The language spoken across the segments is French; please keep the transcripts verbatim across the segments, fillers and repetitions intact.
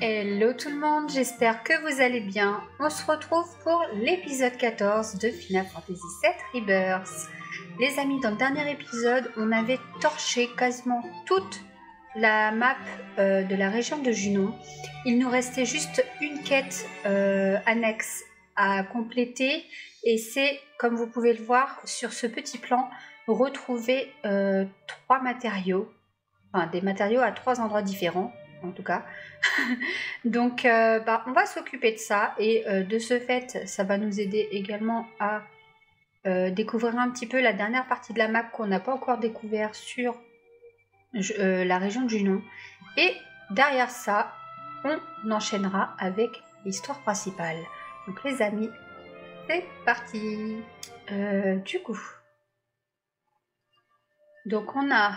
Hello tout le monde, j'espère que vous allez bien. On se retrouve pour l'épisode quatorze de Final Fantasy sept Rebirth. Les amis, dans le dernier épisode, on avait torché quasiment toute la map euh, de la région de Junon. Il nous restait juste une quête euh, annexe à compléter et c'est, comme vous pouvez le voir sur ce petit plan, retrouver euh, trois matériaux, enfin des matériaux à trois endroits différents en tout cas. Donc euh, bah, on va s'occuper de ça et euh, de ce fait ça va nous aider également à euh, découvrir un petit peu la dernière partie de la map qu'on n'a pas encore découvert sur euh, la région de Junon. Et derrière ça on enchaînera avec l'histoire principale. Donc les amis, c'est parti. Euh, du coup donc on a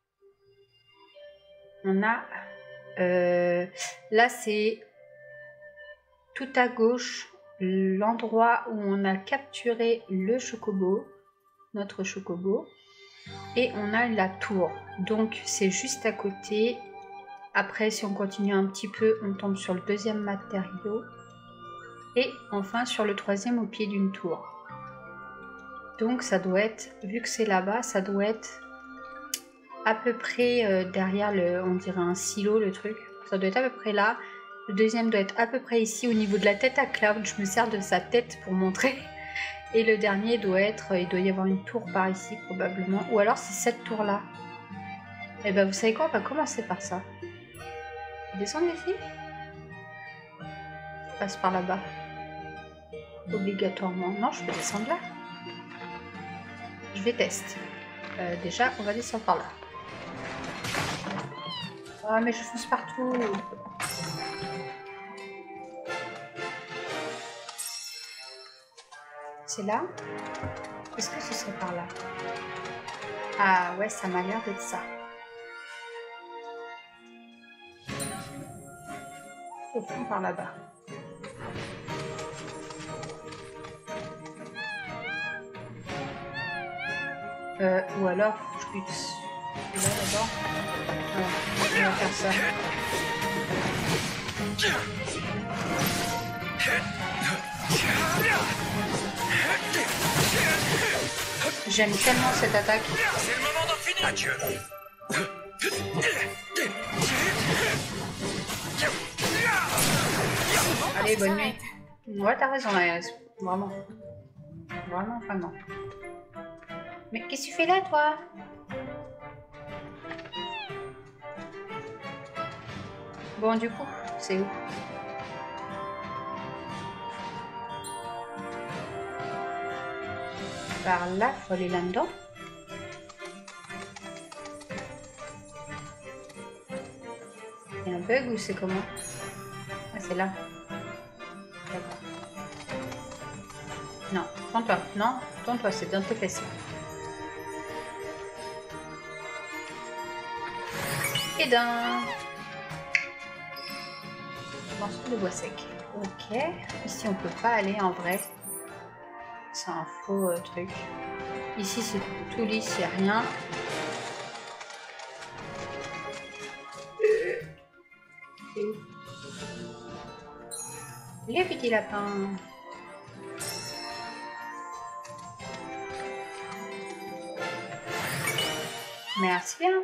on a Euh, là c'est tout à gauche l'endroit où on a capturé le chocobo, notre chocobo, et on a la tour, donc c'est juste à côté. Après si on continue un petit peu on tombe sur le deuxième matériau et enfin sur le troisième au pied d'une tour. Donc ça doit être, vu que c'est là-bas, ça doit être à peu près euh, derrière le, on dirait un silo, le truc, ça doit être à peu près là. Le deuxième doit être à peu près ici au niveau de la tête à Cloud, je me sers de sa tête pour montrer. Et le dernier doit être, il doit y avoir une tour par ici probablement, ou alors c'est cette tour là. Et ben vous savez quoi, on va commencer par ça. Descendre ici, je passe par là-bas obligatoirement. Non, je peux descendre là. Je vais tester. Euh, déjà on va descendre par là. Ah mais je fonce partout. C'est là? Est-ce que ce serait par là? Ah ouais, ça m'a l'air d'être ça. Au fond par là-bas. Euh, ou alors, je bute. Là d'abord. Voilà, on va faire ça. J'aime tellement cette attaque. C'est le moment d'en finir. Adieu. Allez, bonne nuit. Ouais, t'as raison, Iris. Vraiment. Vraiment, vraiment. Mais qu'est-ce que tu fais là, toi? Bon, du coup, c'est où? Par là, faut aller là-dedans. Il y a un bug ou c'est comment? Ah, c'est là. D'accord. Non, tourne-toi. Non, tourne-toi, c'est dans tes fesses. Et d'un morceau de bois sec. Ok. Ici, on peut pas aller en vrai. C'est un faux euh, truc. Ici, c'est tout lisse, il n'y a rien. Euh, c'est où? Les petits lapins. Merci bien.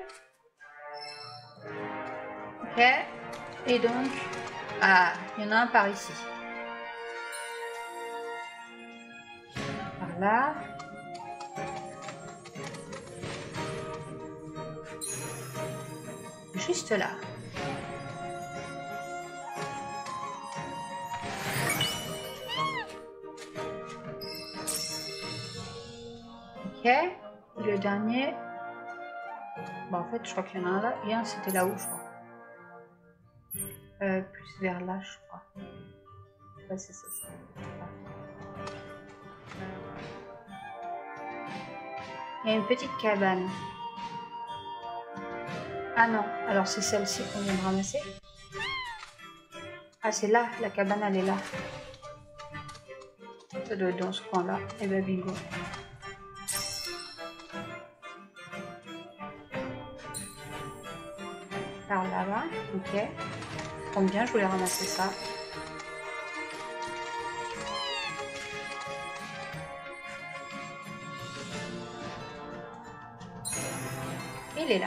Ok. Et donc, ah, il y en a un par ici. Par là. Juste là. Ok. Et le dernier. Bon, en fait, je crois qu'il y en a un là. Et un, c'était là-haut, je crois. Euh, plus vers là, je crois. Ouais, c'est ça. ça. Il y a une petite cabane. Ah non, alors c'est celle-ci qu'on vient de ramasser. Ah, c'est là, la cabane, elle est là. Ça doit être dans ce coin-là. Et ben bingo. Par là-bas, ok. tombe bien, je voulais ramasser ça. Il est là.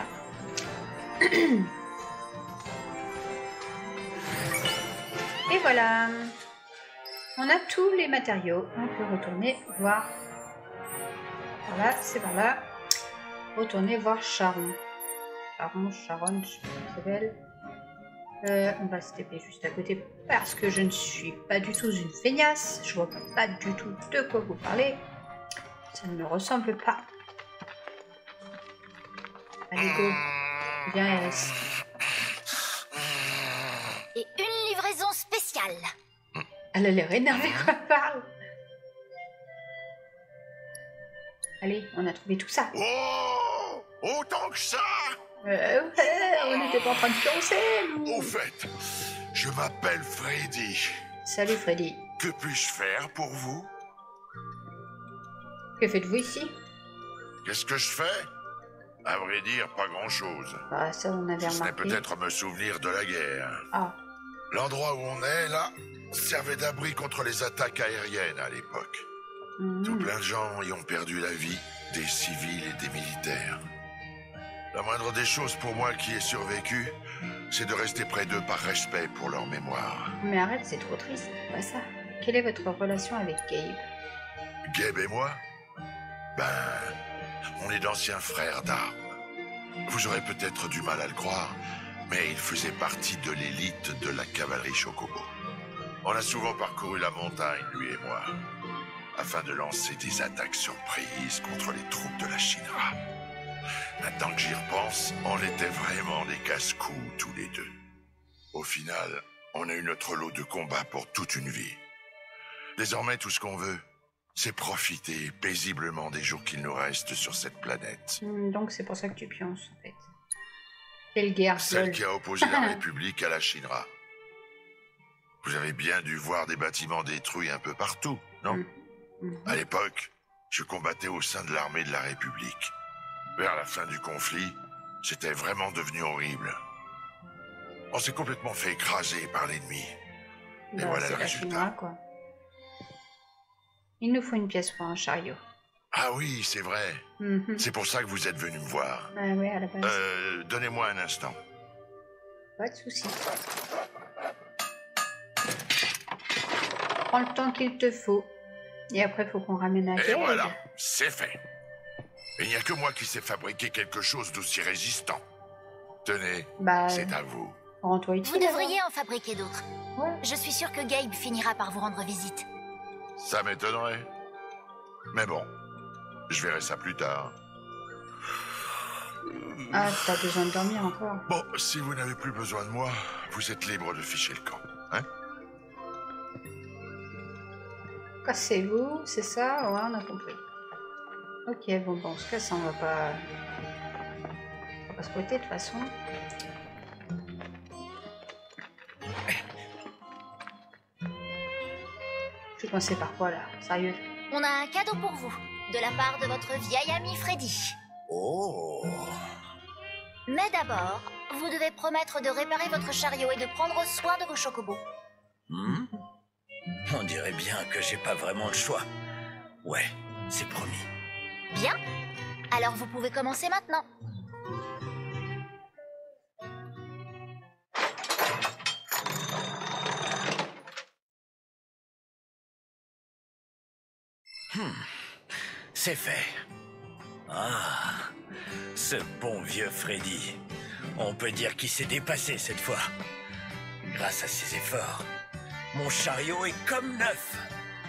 Et voilà. On a tous les matériaux. On peut retourner voir. Voilà, c'est par là. Retourner voir Charon. Charon, Charon, je sais pas comment ça s'appelle. Euh, on va se taper juste à côté parce que je ne suis pas du tout une feignasse. Je vois pas du tout de quoi vous parlez. Ça ne me ressemble pas. Allez, go. Viens, Eris. Et une livraison spéciale. Elle a l'air énervée quand elle parle. Allez, on a trouvé tout ça. Oh, autant que ça. Euh, ouais, on n'était pas en train de pioncer, nous. Au fait, je m'appelle Freddy. Salut, Freddy. Que puis-je faire pour vous? Que faites-vous ici? Qu'est-ce que je fais? À vrai dire, pas grand-chose. Bah, ça, on avait Ce serait remarqué. peut-être me souvenir de la guerre. Ah, L'endroit où on est, là, servait d'abri contre les attaques aériennes à l'époque. mhm. Tout plein de gens y ont perdu la vie, des civils et des militaires. La moindre des choses pour moi qui ai survécu, c'est de rester près d'eux par respect pour leur mémoire. Mais arrête, c'est trop triste. Pas ça. Quelle est votre relation avec Gabe? Gabe et moi? Ben, on est d'anciens frères d'armes. Vous aurez peut-être du mal à le croire, mais il faisait partie de l'élite de la cavalerie Chocobo. On a souvent parcouru la montagne, lui et moi, afin de lancer des attaques surprises contre les troupes de la Shinra. Maintenant que j'y repense, on était vraiment des casse-cous tous les deux. Au final, on a eu notre lot de combats pour toute une vie. Désormais, tout ce qu'on veut, c'est profiter paisiblement des jours qu'il nous reste sur cette planète. Hmm, Donc, c'est pour ça que tu pionces, en fait. Quelle guerre, Celle lol. qui a opposé la République à la Shinra. Vous avez bien dû voir des bâtiments détruits un peu partout, non? Mhm. À l'époque, je combattais au sein de l'armée de la République. Vers la fin du conflit, c'était vraiment devenu horrible. On s'est complètement fait écraser par l'ennemi. Et Bah, voilà c'est le la résultat. Shinra, quoi. Il nous faut une pièce pour un chariot. Ah oui, c'est vrai. Mhm. C'est pour ça que vous êtes venu me voir. Ah ouais, à la base. Euh, donnez-moi un instant. Pas de soucis. Prends le temps qu'il te faut. Et après, il faut qu'on ramène à Et Gabe. voilà, c'est fait. Et il n'y a que moi qui sais fabriquer quelque chose d'aussi résistant. Tenez, Bah, c'est à vous. rends-toi Vous utile. devriez en fabriquer d'autres. alors. Ouais. Je suis sûre que Gabe finira par vous rendre visite. Ça m'étonnerait. Mais bon, je verrai ça plus tard. Ah, t'as besoin de dormir encore. Bon, si vous n'avez plus besoin de moi, vous êtes libre de ficher le camp, hein? Cassez-vous, c'est ça? Ouais, on a compris. Ok, bon, bon, en ce cas, ça, on va pas... On va pas se côté, de toute façon. Je vais commencer par quoi, là? Sérieux? On a un cadeau pour vous, de la part de votre vieil ami Freddy. Oh. Mais d'abord, vous devez promettre de réparer votre chariot et de prendre soin de vos chocobos. Hmm? On dirait bien que j'ai pas vraiment le choix. Ouais, c'est promis. Bien. Alors vous pouvez commencer maintenant. C'est fait. Ah, ce bon vieux Freddy. On peut dire qu'il s'est dépassé cette fois. Grâce à ses efforts, mon chariot est comme neuf.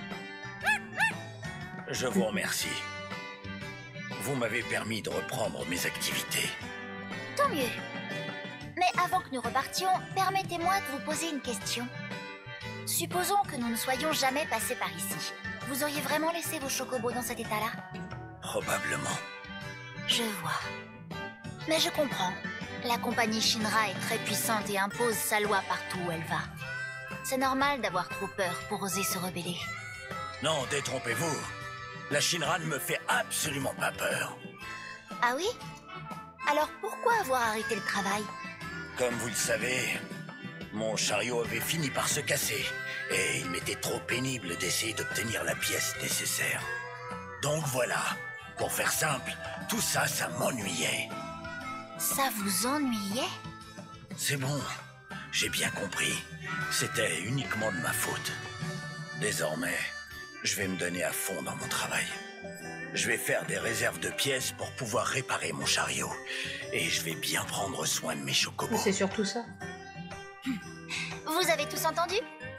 Je vous remercie. Vous m'avez permis de reprendre mes activités. Tant mieux. Mais avant que nous repartions, permettez-moi de vous poser une question. Supposons que nous ne soyons jamais passés par ici. Vous auriez vraiment laissé vos chocobos dans cet état-là? Probablement. Je vois. Mais je comprends. La compagnie Shinra est très puissante et impose sa loi partout où elle va. C'est normal d'avoir trop peur pour oser se rebeller. Non, détrompez-vous. La Shinra ne me fait absolument pas peur. Ah oui? Alors pourquoi avoir arrêté le travail? Comme vous le savez, Mon chariot avait fini par se casser, et il m'était trop pénible d'essayer d'obtenir la pièce nécessaire. Donc voilà, pour faire simple, tout ça, ça m'ennuyait. Ça vous ennuyait? C'est bon, j'ai bien compris. C'était uniquement de ma faute. Désormais, je vais me donner à fond dans mon travail. Je vais faire des réserves de pièces pour pouvoir réparer mon chariot. Et je vais bien prendre soin de mes chocobos. C'est surtout ça. Vous avez tous entendu?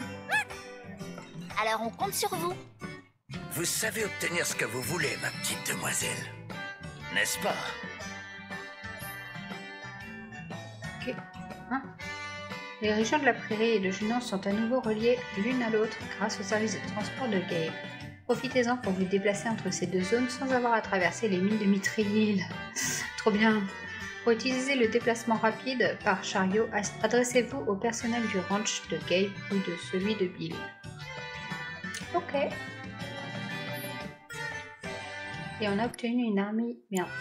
Alors on compte sur vous. Vous savez obtenir ce que vous voulez, ma petite demoiselle. N'est-ce pas? Ok. Hein? Les régions de la Prairie et de Junon sont à nouveau reliées l'une à l'autre grâce au service de transport de Gabe. Profitez-en pour vous déplacer entre ces deux zones sans avoir à traverser les mines de Mithril. Trop bien. Pour utiliser le déplacement rapide par chariot, adressez-vous au personnel du ranch de Gabe ou de celui de Bill. Ok. Et on a obtenu une armée... Merde.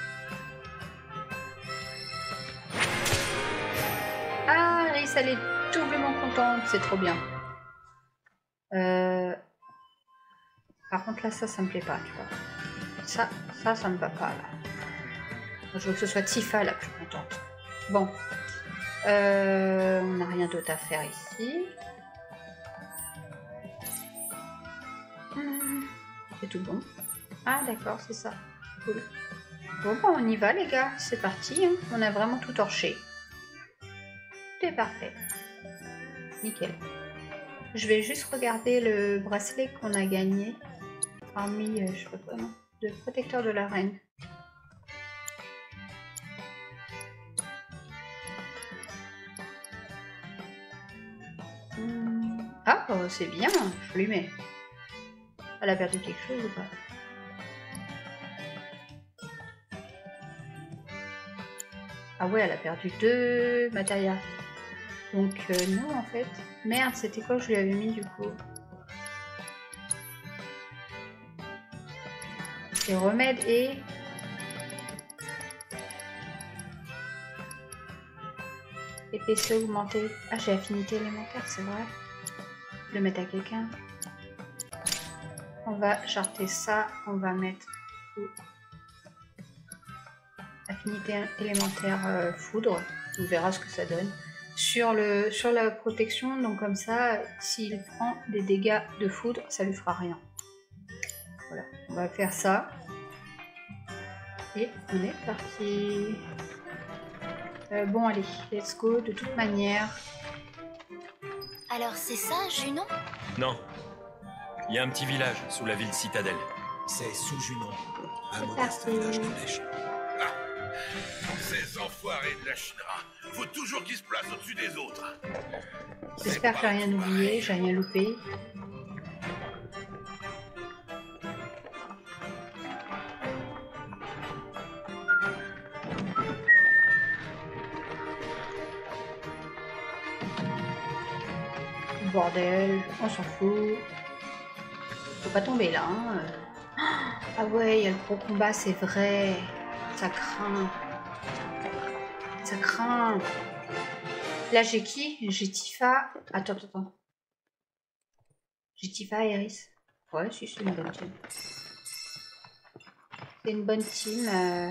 Ah, Iris, elle est doublement contente, c'est trop bien. Euh... Par contre là, ça, ça me plaît pas, tu vois. Ça, ça, ça me va pas, là. Je veux que ce soit Tifa la plus contente. Bon. Euh... On n'a rien d'autre à faire ici. Hmm. C'est tout bon. Ah, d'accord, c'est ça. Cool. Bon, bah, on y va, les gars. C'est parti, hein. On a vraiment tout torché. Tout est parfait. Nickel. Je vais juste regarder le bracelet qu'on a gagné parmi, euh, je sais pas quoi, non, le protecteur de la reine. Hum. Ah, oh, c'est bien, je lui mets. Elle a perdu quelque chose ou pas? Ah ouais, elle a perdu deux matérias. Donc euh, non en fait. Merde, c'était quoi que je lui avais mis du coup? C'est remède et... épaisseur augmentée. Ah, j'ai affinité élémentaire, c'est vrai. Le mettre à quelqu'un. On va charter ça. On va mettre... affinité élémentaire euh, foudre. On verra ce que ça donne. Sur, le, sur la protection, donc comme ça, s'il prend des dégâts de foudre, ça lui fera rien. Voilà, on va faire ça. Et on est parti. Euh, bon, allez, let's go, de toute manière. Alors c'est ça, Junon? Non. Il y a un petit village sous la ville citadelle. C'est sous Junon, un C'est modeste parti. village de neige. Ces enfoirés de la Shinra, faut toujours qu'ils se placent au-dessus des autres. J'espère que j'ai rien oublié, j'ai rien loupé. Bordel, on s'en fout. Faut pas tomber là. Hein. Ah ouais, il y a le gros combat, c'est vrai. Ça craint. Ça craint. Là, j'ai qui? J'ai Tifa. Attends, attends, attends. J'ai Tifa et Iris. Ouais, si, c'est une bonne team. C'est une bonne team. Euh...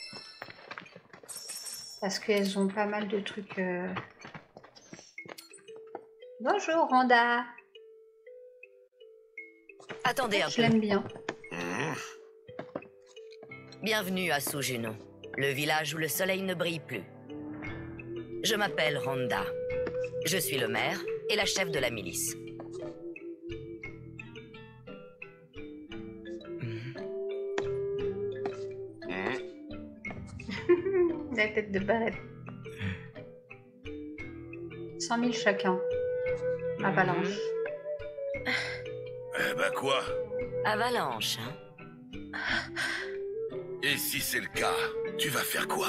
Parce qu'elles ont pas mal de trucs. Euh... Bonjour, Randa. Attendez un Je peu. l'aime bien. Mmh. Bienvenue à Sous-Junon, le village où le soleil ne brille plus. Je m'appelle Randa. Je suis le maire et la chef de la milice. La tête de Barrette. cent mille chacun. Avalanche. Eh ben quoi? Avalanche, hein? Et si c'est le cas, tu vas faire quoi?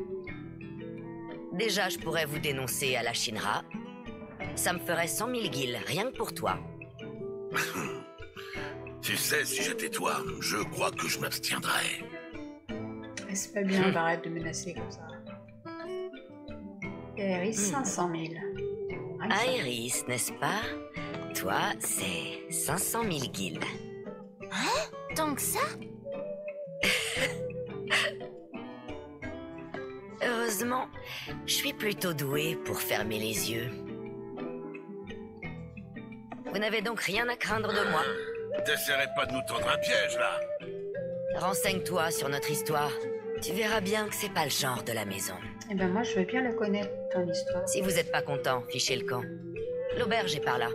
Déjà, je pourrais vous dénoncer à la Shinra. Ça me ferait cent mille guilds, rien que pour toi. Tu sais, si j'étais toi, je crois que je m'abstiendrais. C'est pas bien, Barrette, de menacer comme ça. Et Iris, cinq cent mille. Aéris, n'est-ce pas? Toi, c'est cinq cent mille guildes. Hein? Tant que ça? Heureusement, je suis plutôt doué pour fermer les yeux. Vous n'avez donc rien à craindre de moi. T'essaierais pas de nous tendre un piège, là? Renseigne-toi sur notre histoire. Tu verras bien que c'est pas le genre de la maison. Eh ben moi, je veux bien la connaître, ton histoire. Si vous n'êtes pas content, fichez le camp. L'auberge est par là.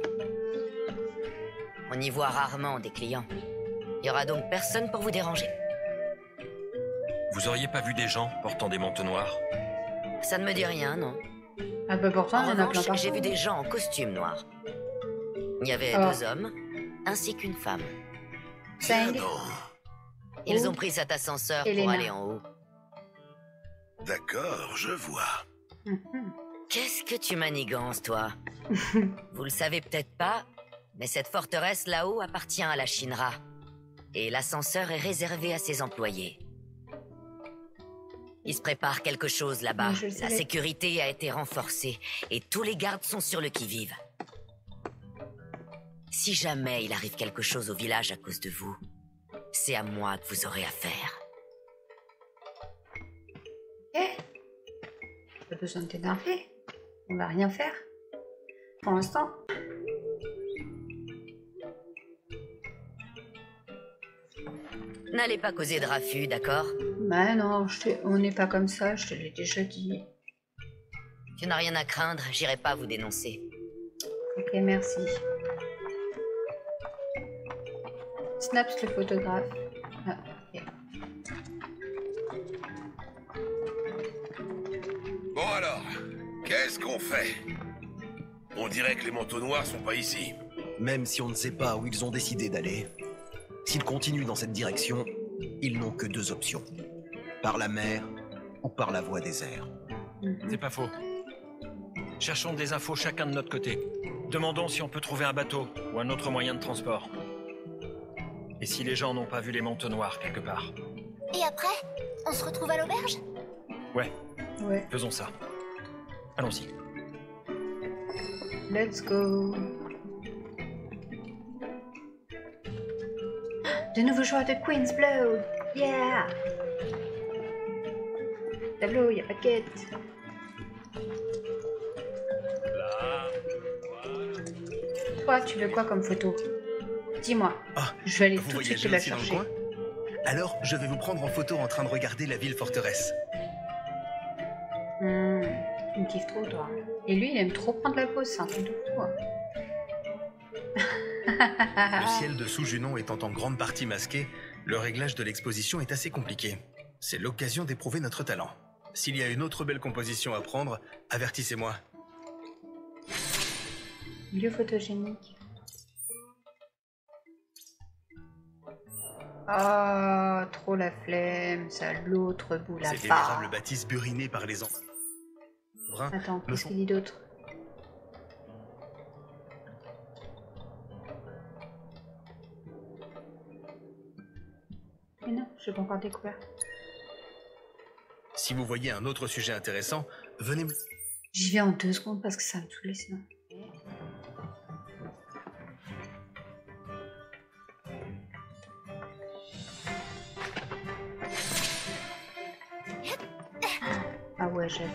On y voit rarement des clients. Il y aura donc personne pour vous déranger. Vous auriez pas vu des gens portant des manteaux noirs? Ça ne me dit rien, non? Ah bah pourtant, En il y en a plein revanche, partout. j'ai vu des gens en costume noir. Il y avait Oh. deux hommes, ainsi qu'une femme. Cinq. Tiens donc. Ils Oh. ont pris cet ascenseur Elena. pour aller en haut. D'accord, je vois. Mhm. Qu'est-ce que tu manigances, toi? Vous le savez peut-être pas, mais cette forteresse là-haut appartient à la Shinra. Et l'ascenseur est réservé à ses employés. Il se prépare quelque chose là-bas. Oui, je le La savais. sécurité a été renforcée et tous les gardes sont sur le qui-vive. Si jamais il arrive quelque chose au village à cause de vous, c'est à moi que vous aurez affaire. Eh, pas besoin de t'énerver. On va rien faire. Pour l'instant. N'allez pas causer de raffut, d'accord? Bah non, je t'ai- on n'est pas comme ça, je te l'ai déjà dit. Tu n'as rien à craindre, j'irai pas vous dénoncer. Ok, merci. Snaps le photographe. Ah, ok. Bon alors, qu'est-ce qu'on fait? On dirait que les manteaux noirs sont pas ici. Même si on ne sait pas où ils ont décidé d'aller, s'ils continuent dans cette direction, ils n'ont que deux options. Par la mer ou par la voie des airs. Mhm. C'est pas faux. Cherchons des infos chacun de notre côté. Demandons si on peut trouver un bateau ou un autre moyen de transport. Et si les gens n'ont pas vu les manteaux noirs quelque part. Et après, on se retrouve à l'auberge? Ouais, Ouais, faisons ça. Allons-y. let's go. De nouveaux joueurs de Queen's Blow. Yeah. Tableau, y a pas de quête. Toi, tu veux quoi comme photo? Dis-moi. Ah, Je vais aller vous tout de suite voyagez te la aussi dans le chercher. coin? Alors, je vais vous prendre en photo en train de regarder la ville forteresse. Hmm, tu me kiffes trop, toi. Et lui, il aime trop prendre la pause, c'est un truc de fou. hein. Le ciel de Sous-Junon étant en grande partie masqué, le réglage de l'exposition est assez compliqué. C'est l'occasion d'éprouver notre talent. S'il y a une autre belle composition à prendre, avertissez-moi. Lieu photogénique. Ah, trop la flemme, ça l'autre bout Ces là-bas. vénérables bâtisses burinées par les enfants. Brun, Attends, ne qu'est-ce sont- qu'il dit d'autre? Mais non, je l'ai pas encore découvert. Si vous voyez un autre sujet intéressant, venez me... J'y vais en deux secondes parce que ça va me saouler sinon. Ah ouais, j'avoue.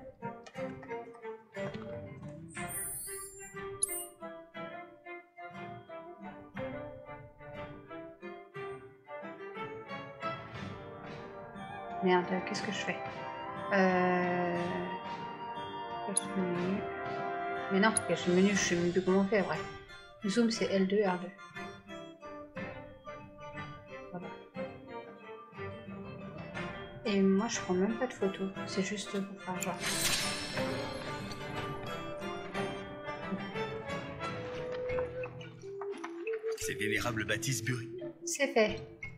Merde, qu'est-ce que je fais? Euh... Cache le menu. Mais non, cache le menu, je sais même plus comment faire, vrai. Zoom, c'est L deux, R deux. Voilà. Et moi, je prends même pas de photos. C'est juste pour faire genre. Ces vénérables bâtisses burinées. C'est fait.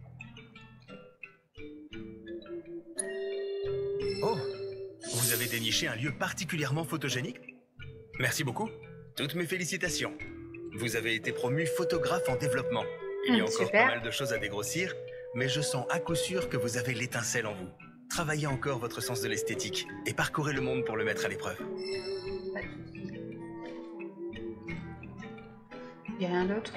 Oh, vous avez déniché un lieu particulièrement photogénique? Merci beaucoup. Toutes mes félicitations. Vous avez été promu photographe en développement. Il y a Hum, encore super. pas mal de choses à dégrossir, mais je sens à coup sûr que vous avez l'étincelle en vous. Travaillez encore votre sens de l'esthétique et parcourez le monde pour le mettre à l'épreuve. Pas de soucis. Il n'y a rien d'autre.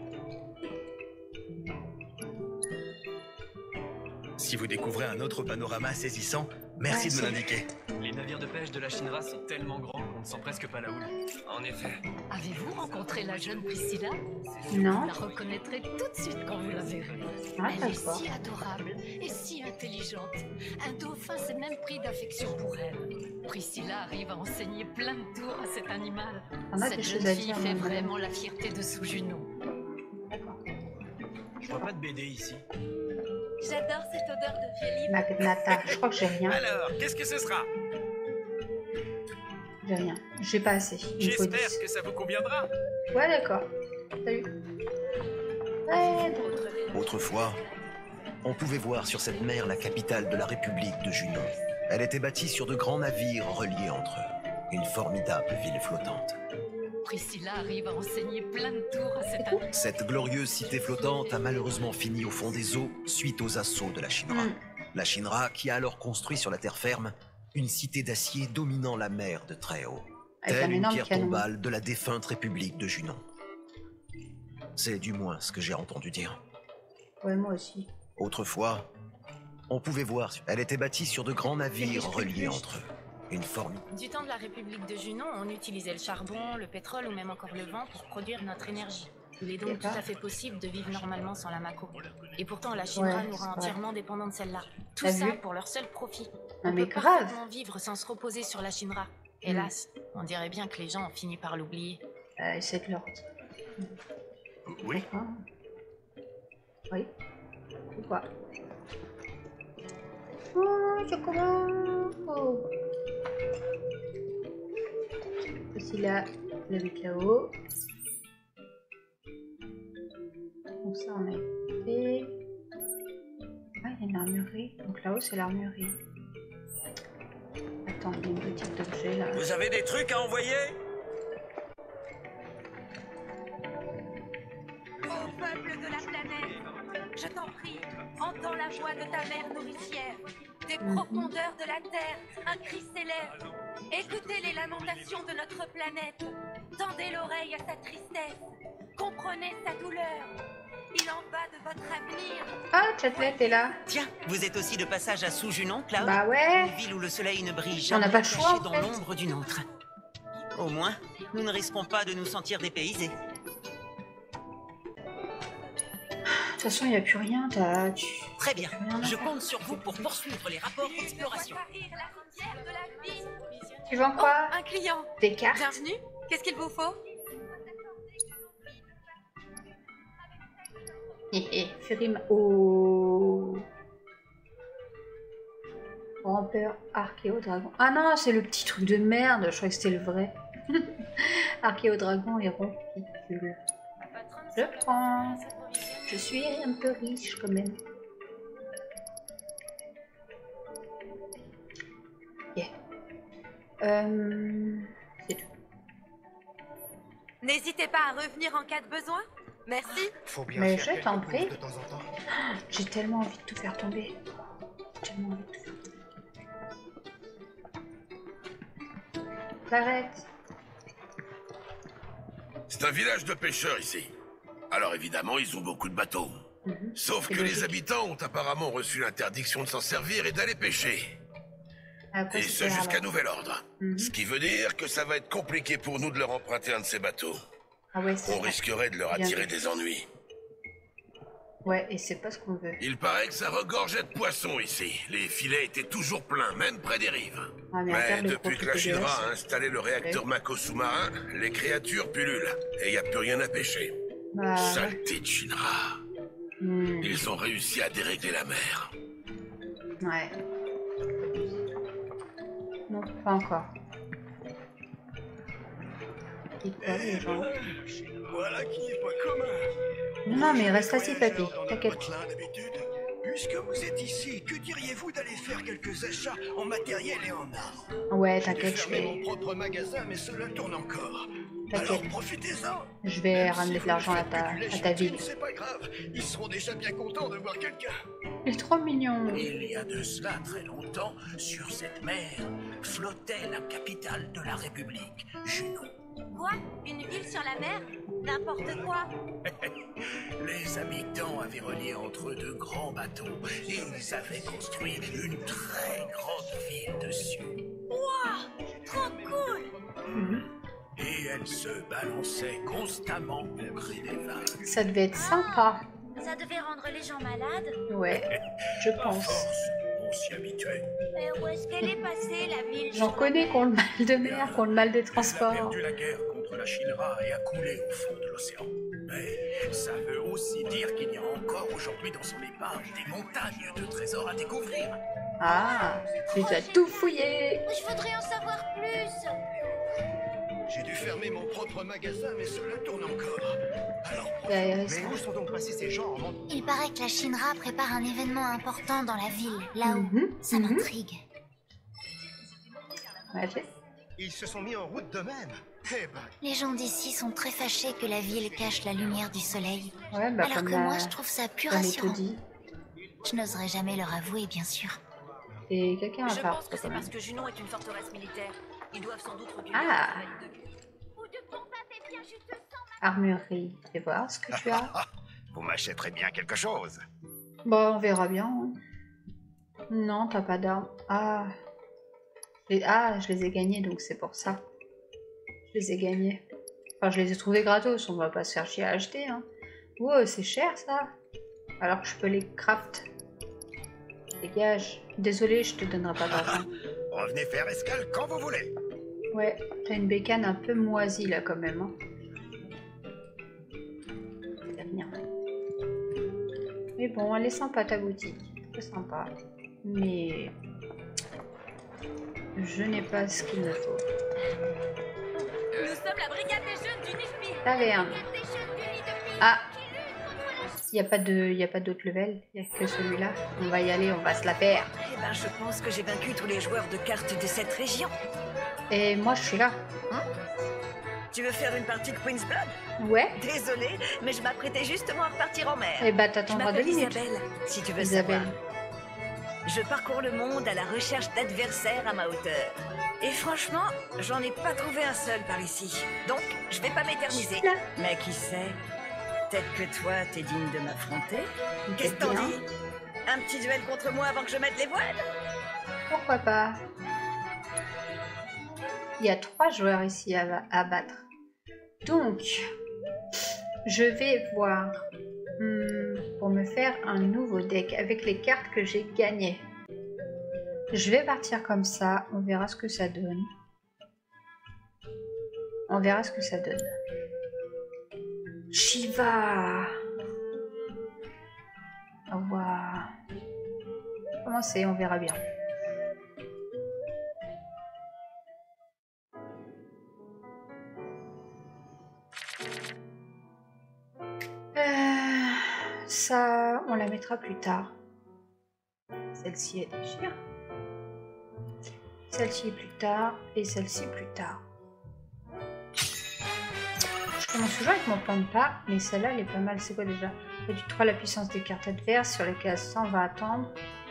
Si vous découvrez un autre panorama saisissant, merci Ouais, de me c'est- l'indiquer. Les navires de pêche de la Shinra sont tellement grands qu'on ne sent presque pas la houle. En effet. Avez-vous rencontré la jeune Priscilla? Non. Vous la reconnaîtrez tout de suite quand vous la verrez. Ah, Elle est d'accord. si adorable et si intelligente. Un dauphin s'est même pris d'affection pour elle. Priscilla arrive à enseigner plein de tours à cet animal. On a Cette des jeune choses à fille dire, fait mais- vraiment la fierté de Sous-Junon. D'accord. Je vois pas de B D ici. J'adore cette odeur de vieux livre. Magnata, je crois que j'ai rien. Alors, qu'est-ce que ce sera? J'ai rien. J'ai pas assez. Il me faut J'espère dix. que ça vous conviendra. Ouais, d'accord. Salut. Ouais, Autrefois, on pouvait voir sur cette mer la capitale de la République de Junon. Elle était bâtie sur de grands navires reliés entre eux. Une formidable ville flottante. Priscilla arrive à enseigner plein de tours à cet animal. Cette glorieuse cité flottante a malheureusement fini au fond des eaux suite aux assauts de la Shinra. Mm. La Shinra qui a alors construit sur la terre ferme une cité d'acier dominant la mer de très haut. Avec un Telle une énorme pierre canon. tombale de la défunte République de Junon. C'est du moins ce que j'ai entendu dire. Ouais, moi aussi. Autrefois, on pouvait voir. Elle était bâtie sur de grands navires Qu'est-ce que reliés c'est? entre eux. Une forme. Du temps de la République de Junon, on utilisait le charbon, le pétrole ou même encore le vent pour produire notre énergie. Il est donc tout D'accord. à fait possible de vivre normalement sans la Mako. Et pourtant, la Shinra Ouais, nous c'est rend vrai. entièrement dépendants de celle-là. Tout T'as ça vu? pour leur seul profit. Non, On mais peut grave. parfaitement vivre sans se reposer sur la Shinra. Hélas, on dirait bien que les gens ont fini par l'oublier. Euh, c'est de l'ordre. Oui. Ah. Oui. Ou quoi? Oh, je commence. Oh. Voici là, le mettre là-haut. Donc ça, on a fait. Ah, il y a une armurerie. Donc là-haut, c'est l'armurerie. Attends, il y a une boutique d'objets là. Vous avez des trucs à envoyer? Ô peuple de la planète, je t'en prie, entends la voix de ta mère nourricière. Des profondeurs de la terre, un cri s'élève. Écoutez les lamentations de notre planète. Tendez l'oreille à sa tristesse. Comprenez sa douleur. Il en va de votre avenir. Ah, Chatelet est là. Tiens, vous êtes aussi de passage à Sous-Junon, Cloud? Bah ouais. Une ville où le soleil ne brille On jamais, n'a pas le choix, caché en dans fait. l'ombre d'une autre. Au moins, nous ne risquons pas de nous sentir dépaysés. De toute façon, il n'y a plus rien. T'as... Tu... Très bien, Rien à je faire. compte sur vous pour poursuivre les rapports d'exploration. Tu vends quoi? Un client. Des cartes? Bienvenue. Qu'est-ce qu'il vous faut? Hé hé, Furim. Oh. Rampeur, Archéodragon. Ah non, c'est le petit truc de merde. Je croyais que c'était le vrai. Archéodragon et Rompicule. Je prends. Je suis un peu riche quand même. Yeah. Euh... C'est tout. N'hésitez pas à revenir en cas de besoin. Merci. Faut bien Mais faire je t'en quelque prie. chose de temps en temps. J'ai tellement envie de tout faire tomber. J'ai tellement envie de tout faire tomber. Arrête. C'est un village de pêcheurs ici. Alors évidemment, ils ont beaucoup de bateaux. Mhm. Sauf C'est que logique. les habitants ont apparemment reçu l'interdiction de s'en servir et d'aller pêcher. Après, Et c'est ce pas jusqu'à grave. nouvel ordre. Mhm. Ce qui veut dire que ça va être compliqué pour nous de leur emprunter un de ces bateaux. Ah ouais, c'est On vrai. risquerait de leur Bien attirer vu. des ennuis. Ouais, et c'est pas ce qu'on veut. Il paraît que ça regorgeait de poissons ici. Les filets étaient toujours pleins, même près des rives. Ah, mais Mais regarde le depuis que la profil Shinra dégueulasse. a installé le réacteur Ouais. Mako sous-marin, les créatures pullulent. Et il n'y a plus rien à pêcher. Bah, Saleté de Shinra. hmm, Ils ont réussi à dérégler la mer. ouais. Non, pas encore. Dites quoi, les gens? Voilà qui n'est pas commun. Non, non, mais reste assis, papy. T'inquiète. Puisque vous êtes ici, que diriez-vous d'aller faire quelques achats en matériel et en armes? Ouais, J'ai t'inquiète, je fermé vais... mon propre magasin, mais cela tourne encore. T'inquiète. Profitez-en. Je vais ramener de l'argent à ta, à ta ville. C'est pas grave, ils seront déjà bien contents de voir quelqu'un. Il est trop mignon. Il y a de cela très longtemps, sur cette mer, flottait la capitale de la République, Junon. Quoi? Une ville sur la mer? N'importe quoi. Les habitants avaient relié entre eux de grands bateaux et ils avaient construit une très grande ville dessus. Waouh! Trop cool! Mhm. Et elle se balançait constamment au gré des vagues. Ça devait être sympa. Ça devait rendre les gens malades. Ouais, je À pense. force, on s'y habituait. Mais où est-ce qu'elle est passée, la ville? J'en connais qui ont le mal de mer, qui ont le mal des Elle a transports. perdu la guerre contre la Shinra et a coulé au fond de l'océan. Mais ça veut aussi dire qu'il y a encore aujourd'hui dans son épargne des montagnes de trésors à découvrir. Ah, tu as tout fouillé. Je voudrais en savoir plus. J'ai dû fermer mon propre magasin, mais cela tourne encore. Alors, Mais où sont donc passés ces gens en Il paraît que la Shinra prépare un événement important dans la ville, là-haut. Mhm, Ça mhm. m'intrigue. Ouais, j'ai- Ils se sont mis en route d'eux-mêmes. Eh ben, Les gens d'ici sont très fâchés que la ville cache la lumière du soleil. Ouais, bah Alors comme que la- moi, je trouve ça plus comme il te rassurant. dit. Je n'oserais jamais leur avouer, bien sûr. Et quelqu'un à Je part, pense que quand c'est même. parce que Junon est une forteresse militaire. Ils doivent sans doute recueillir Ah. la valide de Gu. Armurerie. Fais voir ce que tu as. vous m'achèterez bien quelque chose. Bon, on verra bien. hein. Non, t'as pas d'armes. Ah. Les- Ah, je les ai gagnés, donc c'est pour ça. Je les ai gagnés. Enfin, je les ai trouvés gratos, on va pas se faire chier à acheter. Hein. Wow, c'est cher ça. Alors que je peux les craft. Dégage. Désolé, je te donnerai pas d'argent. Revenez faire escale quand vous voulez. Ouais, t'as une bécane un peu moisie là quand même. Hein. C'est bien. Mais bon, elle est sympa ta boutique. C'est sympa. Mais je n'ai pas ce qu'il me faut. Nous sommes la brigade des jeunes du Nifpi. Taverne. Ah, il n'y a pas de, y a pas d'autre level. Il n'y a que celui-là. On va y aller, on va se la faire. Eh ben, je pense que j'ai vaincu tous les joueurs de cartes de cette région. Et moi, je suis là. Tu veux faire une partie de Queen's Blood? Ouais. Désolée, mais je m'apprêtais justement à repartir en mer. Eh bah, t'attendras Je deux m'appelle minutes. Isabelle, si tu veux Isabelle. savoir. Je parcours le monde à la recherche d'adversaires à ma hauteur. Et franchement, j'en ai pas trouvé un seul par ici. Donc, je vais pas m'éterniser. Mais qui sait? Peut-être que toi, t'es digne de m'affronter. Qu'est-ce que t'en bien. dis? Un petit duel contre moi avant que je mette les voiles? Pourquoi pas? Il y a trois joueurs ici à, à battre. Donc, je vais voir hmm, pour me faire un nouveau deck avec les cartes que j'ai gagnées. Je vais partir comme ça, on verra ce que ça donne. On verra ce que ça donne. Shiva. Au revoir. Commencez, on verra bien. Euh, ça, on la mettra plus tard. Celle-ci est déchire. Celle-ci plus tard et celle-ci plus tard. Je commence toujours avec mon plan de pas, mais celle-là elle est pas mal. C'est quoi déjà? Réduit trois la puissance des cartes adverses sur lesquelles cent va attendre.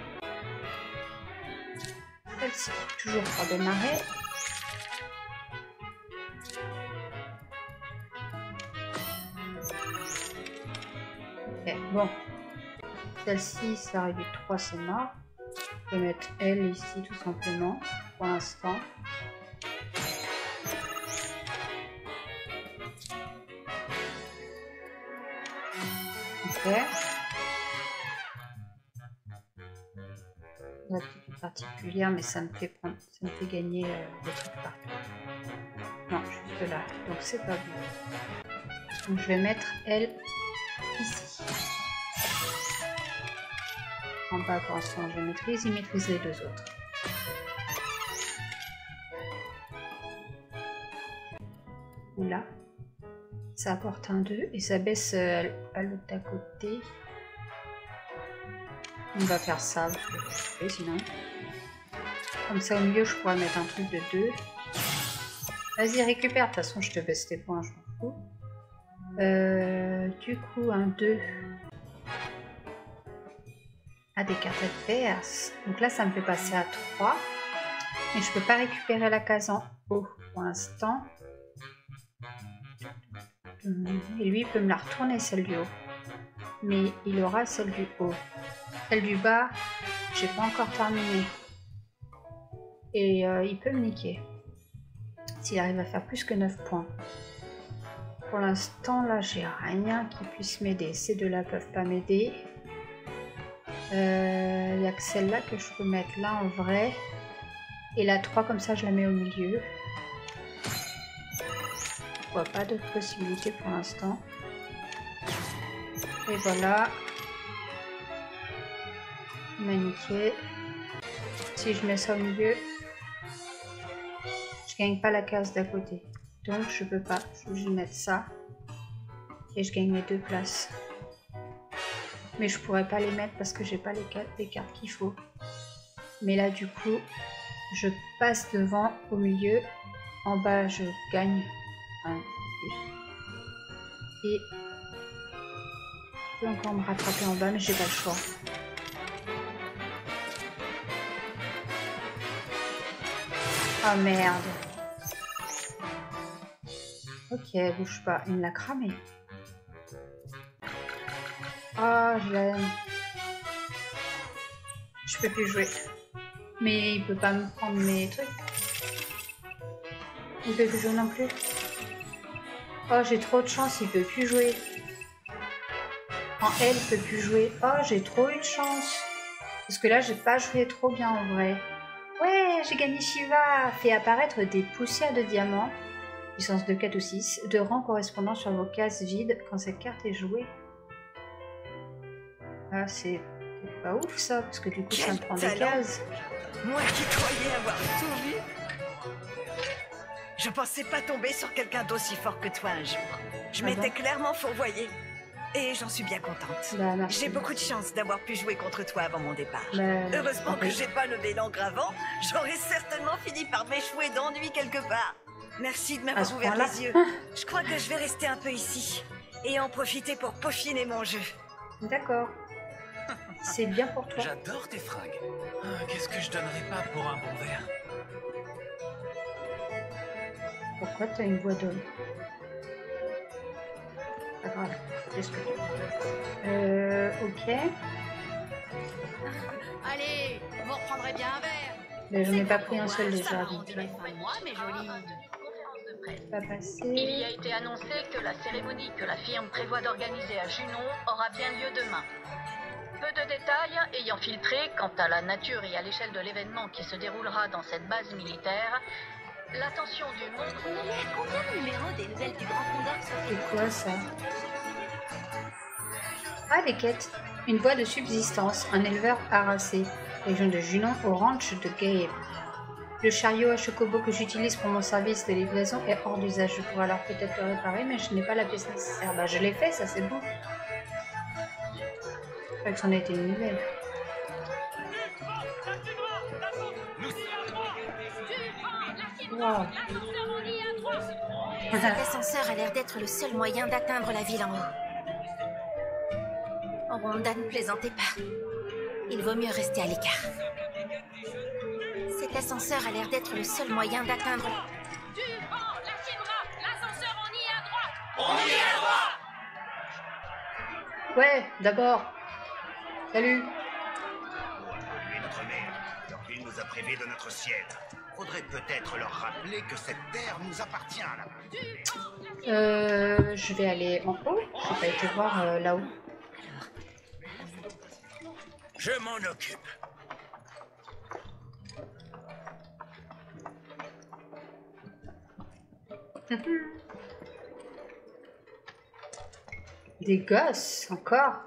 Celle-ci, toujours pour démarrer. Ok, bon. Celle-ci, ça réduit trois, c'est mort. Je vais mettre elle ici tout simplement, pour l'instant. Ok. La petite particulière, mais ça me fait prendre, ça me fait gagner euh, des trucs partout. Non, juste là, donc c'est pas bon. Donc je vais mettre elle ici. En bas pour l'instant je maîtrise, il maîtrise les deux autres. Oula. Ça apporte un deux et ça baisse euh, à l'autre d'à côté. On va faire ça, parce que je fais sinon. Comme ça au milieu je pourrais mettre un truc de deux. Vas-y, récupère. De toute façon, je te baisse tes points, je m'en fous. Euh, du coup, un deux. Ah, des cartes adverses. Donc là, ça me fait passer à trois. Mais je peux pas récupérer la case en haut pour l'instant. Et lui, il peut me la retourner, celle du haut. Mais il aura celle du haut. Celle du bas, j'ai pas encore terminé. Et euh, il peut me niquer. S'il arrive à faire plus que neuf points. Pour l'instant, là, j'ai rien qui puisse m'aider. Ces deux-là peuvent pas m'aider. Il euh, n'y a que celle-là que je peux mettre là en vrai. Et la trois, comme ça, je la mets au milieu. Je vois pas d'autres possibilités pour l'instant. Et voilà. Magnifique. Si je mets ça au milieu, je gagne pas la case d'à côté. Donc je peux pas. Je vais mettre ça. Et je gagne les deux places. Mais je pourrais pas les mettre parce que j'ai pas les, quatre, les cartes qu'il faut. Mais là du coup, je passe devant au milieu. En bas, je gagne un plus. Et je peux encore me rattraper en bas, mais j'ai pas le choix. Oh merde. Ok, bouge pas. Il me l'a cramé. Oh, je l'aime. Je peux plus jouer. Mais il peut pas me prendre mes trucs. Il peut plus jouer non plus. Oh, j'ai trop de chance, il peut plus jouer. En L, il peut plus jouer. Oh, j'ai trop eu de chance. Parce que là, j'ai pas joué trop bien en vrai. Ouais, j'ai gagné Shiva. Fait apparaître des poussières de diamants, puissance de quatre ou six, de rang correspondant sur vos cases vides quand cette carte est jouée. Ah, c'est pas ouf ça, parce que du coup, ça me prend des cases. Moi qui croyais avoir tout vu. Je pensais pas tomber sur quelqu'un d'aussi fort que toi un jour. Je Ah m'étais bon clairement fourvoyée. Et j'en suis bien contente. Bah, merci. J'ai beaucoup de chance d'avoir pu jouer contre toi avant mon départ. Bah, Heureusement ok. que j'ai pas levé l'encre avant. J'aurais certainement fini par m'échouer d'ennui quelque part. Merci de À m'avoir ce ouvert point-là. les yeux. Je crois que je vais rester un peu ici. Et en profiter pour peaufiner mon jeu. D'accord. C'est bien pour toi. J'adore tes fringues. Ah, qu'est-ce que je donnerais pas pour un bon verre? Pourquoi t'as une voix d'homme? Pas grave, c'est ce que tu veux. Euh, ok. Allez, vous reprendrez bien un verre. Mais j'en ai pas pris un seul déjà, Ça donc dirait moi, mais joli. pas passer. Il y a été annoncé que la cérémonie que la firme prévoit d'organiser à Junon aura bien lieu demain. Peu de détails ayant filtré quant à la nature et à l'échelle de l'événement qui se déroulera dans cette base militaire, l'attention du monde... Combien de numéros des nouvelles du Grand Condor C'est quoi ça? Ah, des quêtes. Une voie de subsistance, un éleveur harassé. Région de Junon au ranch de Gabe. Le chariot à chocobo que j'utilise pour mon service de livraison est hors d'usage. Je pourrais alors peut-être le réparer, mais je n'ai pas la pièce nécessaire. Bah, je l'ai fait, ça c'est bon. Je crois que c'en a été une nouvelle. Wow. Cet ascenseur a l'air d'être le seul moyen d'atteindre la ville en haut. Rhonda, ne plaisantez pas. Il vaut mieux rester à l'écart. Cet ascenseur a l'air d'être le seul moyen d'atteindre... L'ascenseur, on y est à droite. On y est à droite. Ouais, d'abord. Salut. Et notre mère, leur ville nous a privés de notre ciel. Faudrait peut-être leur rappeler que cette terre nous appartient là-bas. Euh, je vais aller en haut. Je vais pas été voir euh, là-haut. Je m'en occupe. Des gosses, encore.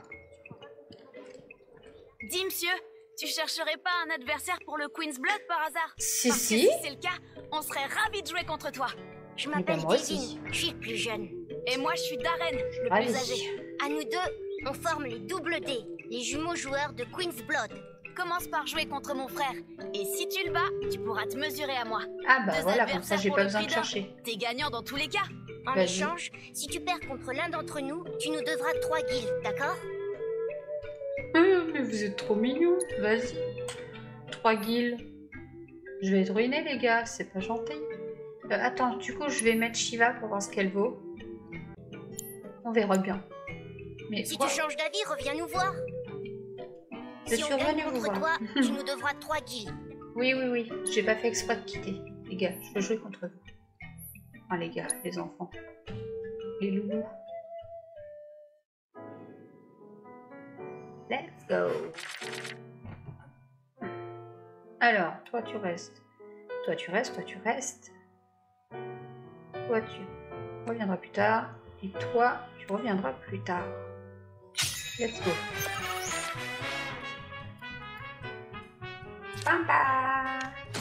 Dis, monsieur, tu chercherais pas un adversaire pour le Queen's Blood par hasard? Si, Parce si. que si c'est le cas, on serait ravis de jouer contre toi. Je Mais m'appelle ben, moi aussi. Divine, je suis le plus jeune. Et moi, je suis Darren, le Allez. plus âgé. À nous deux, on forme les double D, les jumeaux joueurs de Queen's Blood. commence par jouer contre mon frère. Et si tu le bats, tu pourras te mesurer à moi. Ah bah Deux voilà, comme ça adversaires j'ai pour pas le besoin de prix d'un. chercher. T'es gagnant dans tous les cas. En Vas-y. échange, si tu perds contre l'un d'entre nous, tu nous devras trois guildes, d'accord? Hum, mais vous êtes trop mignons. Vas-y. Trois guilds. Je vais être ruinée, les gars. C'est pas gentil. Euh, attends, du coup, je vais mettre Shiva pour voir ce qu'elle vaut. On verra bien. Mais Si quoi tu changes d'avis, reviens nous voir. Je Si suis on gagne revenue vous contre voir. toi, tu nous devras trois guildes. Oui, oui, oui. J'ai pas fait exprès de quitter. Les gars, je veux jouer contre vous. Enfin, les gars, les enfants. Les loulous. Let's go. Alors, toi tu restes. Toi tu restes, toi tu restes. Toi tu reviendras plus tard. Et toi, tu reviendras plus tard. Let's go. Pampa.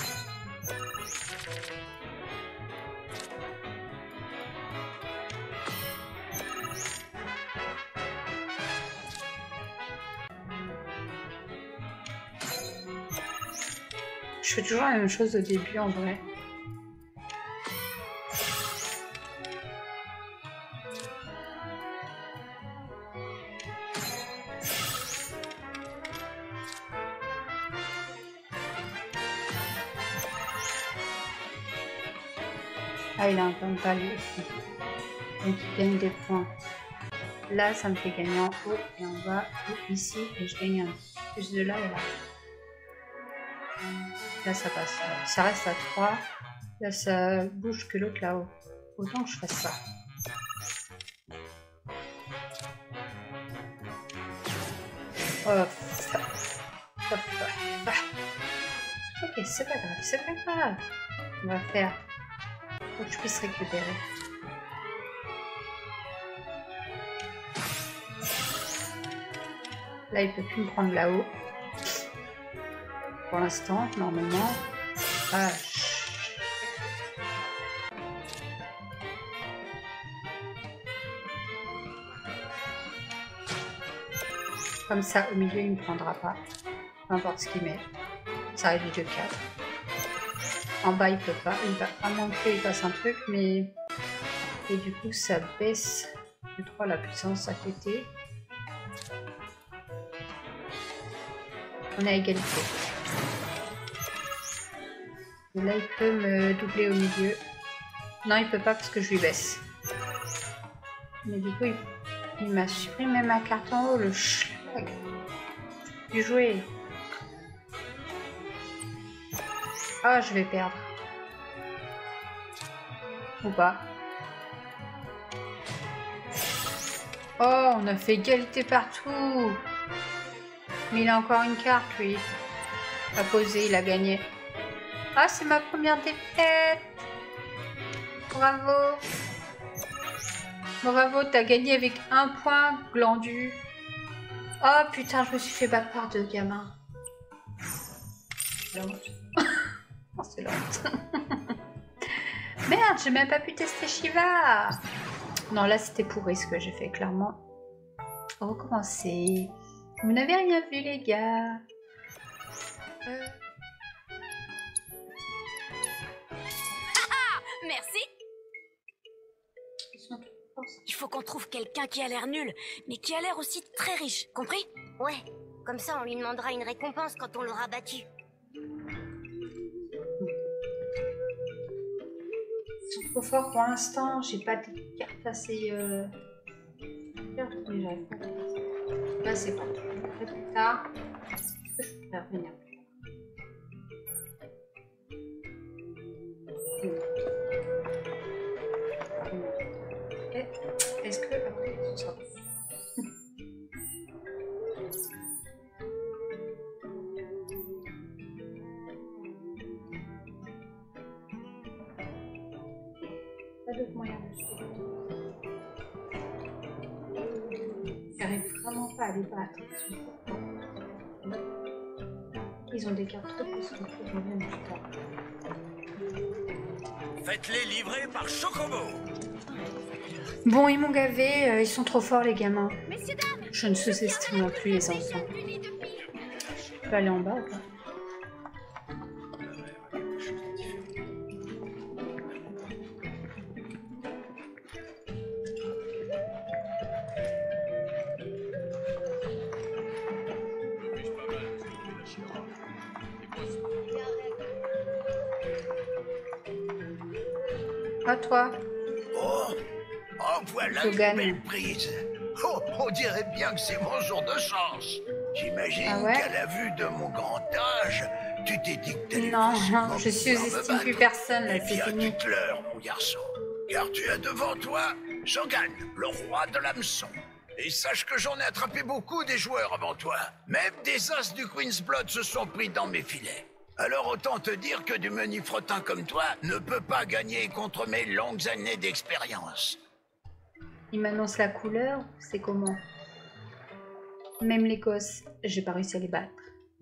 Je fais toujours la même chose au début en vrai. Ah, il a un pampa lui aussi. Donc il gagne des points. Là, ça me fait gagner en haut et en bas. Et ici, et je gagne un plus de là et là. Là, ça passe. Ça reste à trois. Là, ça bouge que l'autre là-haut. Autant que je fasse ça. Oh, oh, oh. Ok, c'est pas grave, c'est pas grave. On va faire. Faut que je puisse récupérer. Là, il peut plus me prendre là-haut. Pour l'instant, normalement. Ah, comme ça, au milieu, il ne me prendra pas. Peu importe ce qu'il met. Ça réduit de quatre. En bas, il peut pas. Il va à moins qu'il fasse un truc, mais... Et du coup, ça baisse de trois la puissance à côté. On est à égalité. Et là, il peut me doubler au milieu. Non, il peut pas parce que je lui baisse. Mais du coup, il, il m'a supprimé ma carte en haut, le schlag. Du jouer. Ah, je vais perdre. Ou pas. Oh, on a fait égalité partout. Mais il a encore une carte, lui. Il a posé, il a gagné. Ah, c'est ma première défaite. Bravo. Bravo, t'as gagné avec un point, glandu. Oh putain, je me suis fait battre par deux gamins. C'est honte. Oh, c'est honte. Merde, j'ai même pas pu tester Shiva. Non, là, c'était pourri ce que j'ai fait, clairement. Recommencer. Vous n'avez rien vu, les gars. Euh... Merci. Il faut qu'on trouve quelqu'un qui a l'air nul, mais qui a l'air aussi très riche, compris? Ouais, comme ça on lui demandera une récompense quand on l'aura battu. Ils sont trop forts pour l'instant, j'ai pas de cartes assez... Euh... Là c'est pas très plus tard. Est-ce que je pourrais revenir? Est-ce que après ce sera possible? Pas d'autre moyen de suivre. J'arrive vraiment pas à les battre. Ils sont trop forts. Ils ont des cartes trop puissantes pour que je revienne plus tard. Faites-les livrer par Chocobo. Bon, ils m'ont gavé, euh, ils sont trop forts les gamins. Je ne sous-estime non plus les enfants. peux aller en bas ou pas? À toi. Oh, oh voilà une Logan. belle prise. Oh, on dirait bien que c'est mon jour de chance. J'imagine Ah ouais? qu'à la vue de mon grand âge, tu t'es dit que t'allais Non, facilement non, je pouvoir me sous-estime plus battre. personne, là, Eh c'est bien, fini. quitte-leur, mon garçon. Car tu as devant toi Shogun, le roi de l'hameçon. Et sache que j'en ai attrapé beaucoup des joueurs avant toi. Même des as du Queen's Blood se sont pris dans mes filets. Alors autant te dire que du menu frottin comme toi ne peut pas gagner contre mes longues années d'expérience. Il m'annonce la couleur, c'est comment? Même les gosses, j'ai pas réussi à les battre.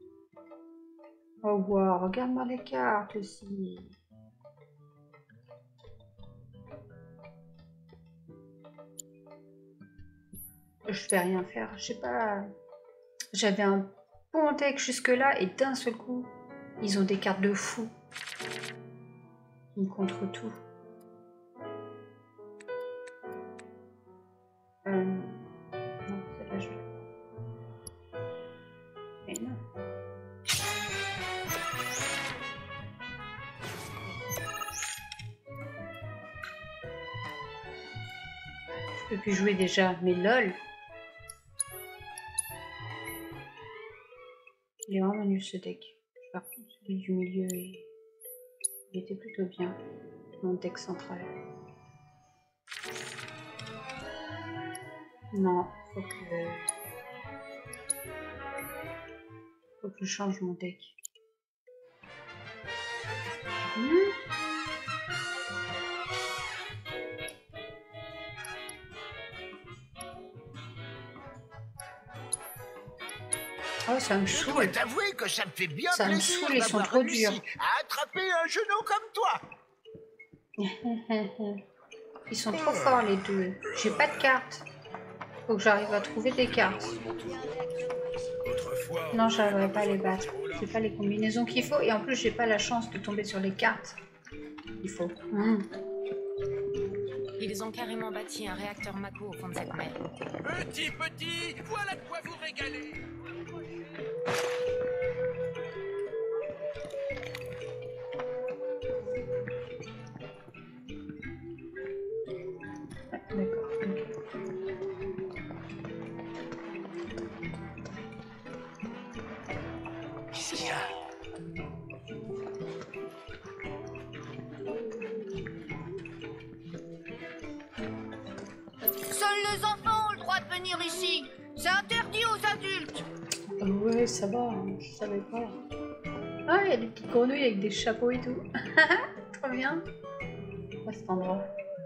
Oh wow, regarde-moi les cartes aussi. Je vais rien faire, je sais pas. J'avais un bon deck jusque-là et d'un seul coup, ils ont des cartes de fou. Ils me contre tout. Euh... Non, celle-là, je l'ai. Mais non. Je peux plus jouer déjà, mais lol. Il est vraiment nul ce deck. Par contre, celui du milieu, il, il était plutôt bien. Mon deck central. Non, faut que... Faut que je change mon deck. Hmm. Oh, ça me Je dois saoule. t'avouer que ça me fait bien Ça me plaisir saoule, ils sont d'avoir trop réussi durs. à attraper un genou comme toi. Ils sont trop forts les deux. J'ai pas de cartes. Faut que j'arrive à trouver des cartes. Non, j'arriverai pas à les battre. J'ai pas les combinaisons qu'il faut et en plus j'ai pas la chance de tomber sur les cartes. Il faut. Mmh. Ils ont carrément bâti un réacteur Mako au fond de cette mer. Petit, petit, voilà de quoi vous régaler. D'accord. Qu'est-ce qu'il y a? Seuls les enfants ont le droit de venir ici. C'est interdit aux adultes. Ouais, ça va, je savais pas. Ah, il y a des petites grenouilles avec des chapeaux et tout. Trop bien. À cet endroit.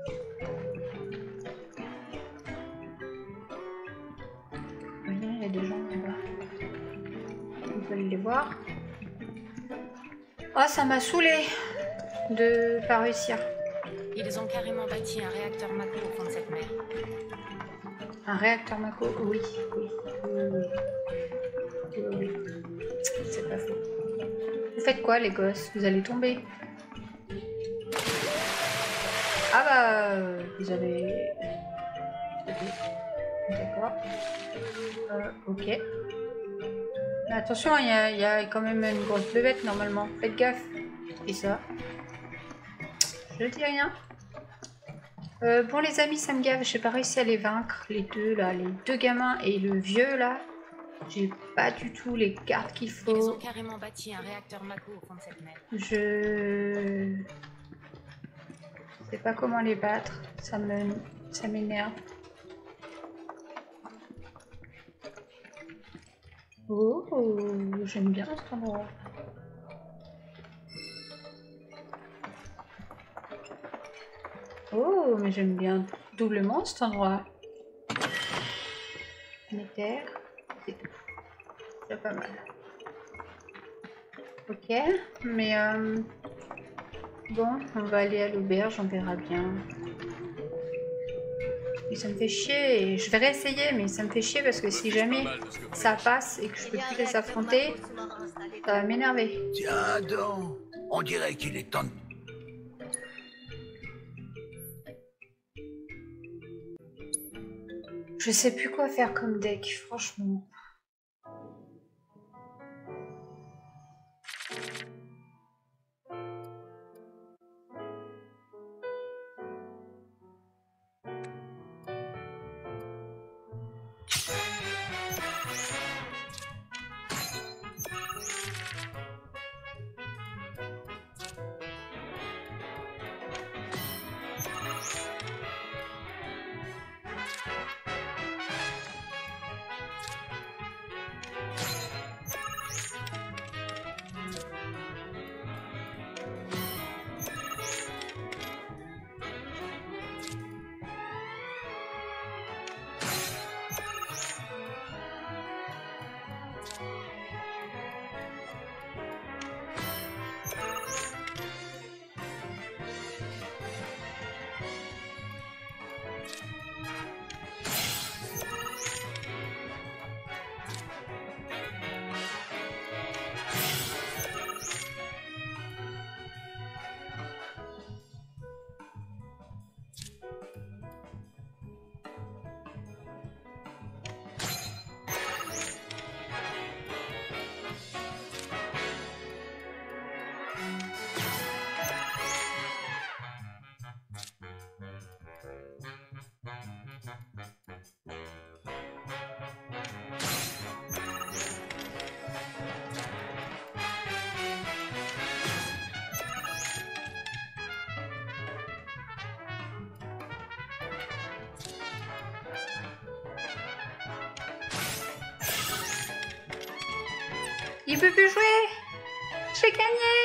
Il y a des gens là-bas. On peut aller les voir. Ah, ça m'a saoulé de pas réussir. Ils ont carrément bâti un réacteur Mako au fond de cette mer. Un réacteur Mako, oui, oui, oui, oui. Oui, oui. C'est pas faux. Vous faites quoi, les gosses? Vous allez tomber. Ah bah, vous avez... D'accord. Euh, ok. Mais attention, il y, a, il y a quand même une grosse bébête normalement. Faites gaffe. Et ça. Je dis rien. Euh, bon les amis, ça me gave, j'ai pas réussi à les vaincre, les deux là, les deux gamins et le vieux là. J'ai pas du tout les cartes qu'il Ils faut. ont carrément bâti un réacteur Mako au fond de cette mer. Je sais pas comment les battre, ça me ça m'énerve. Oh, j'aime bien cet endroit. Oh, mais j'aime bien doublement cet endroit. Nether, c'est tout. C'est pas mal. Ok, mais euh, bon, on va aller à l'auberge, on verra bien. Et ça me fait chier. Et je vais réessayer, mais ça me fait chier parce que si jamais ça passe et que je peux plus les affronter, ça va m'énerver. Tiens donc, on dirait qu'il est temps de... Je sais plus quoi faire comme deck, franchement. Il peut plus jouer. J'ai gagné.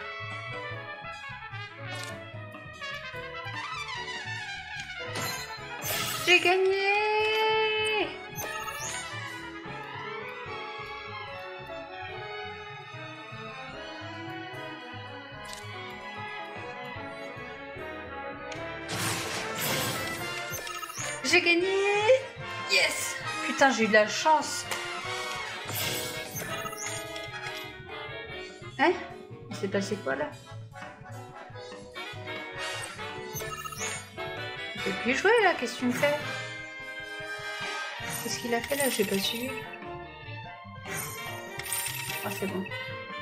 J'ai gagné. J'ai gagné. Yes. Putain, j'ai eu de la chance. Hein? Il s'est passé quoi là? Il peut plus jouer là, qu'est-ce que tu me fais? Qu'est-ce qu'il a fait là? J'ai pas suivi. Ah, c'est bon.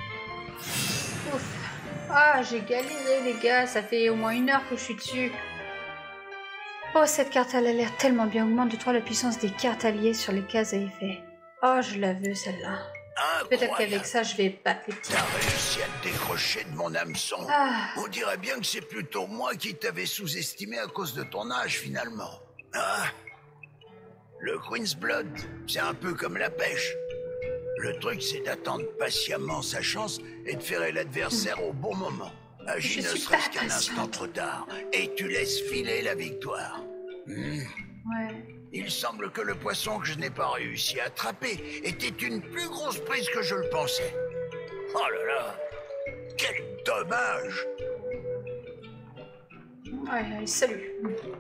Ouf. Ah, j'ai galéré les gars, ça fait au moins une heure que je suis dessus. Oh, cette carte elle a l'air tellement bien. Augmente de trois la puissance des cartes alliées sur les cases à effet. Oh, je la veux celle-là. Peut-être qu'avec ça, je vais battre les petits. T'as réussi à te décrocher de mon hameçon. Ah. On dirait bien que c'est plutôt moi qui t'avais sous-estimé à cause de ton âge, finalement. Ah. Le Queen's Blood, c'est un peu comme la pêche. Le truc, c'est d'attendre patiemment sa chance et de ferrer l'adversaire au bon moment. Agis ne serait-ce qu'un instant trop tard, et tu laisses filer la victoire. Hmm. Ouais. Il semble que le poisson que je n'ai pas réussi à attraper était une plus grosse prise que je le pensais. Oh là là, quel dommage! Ouais, salut.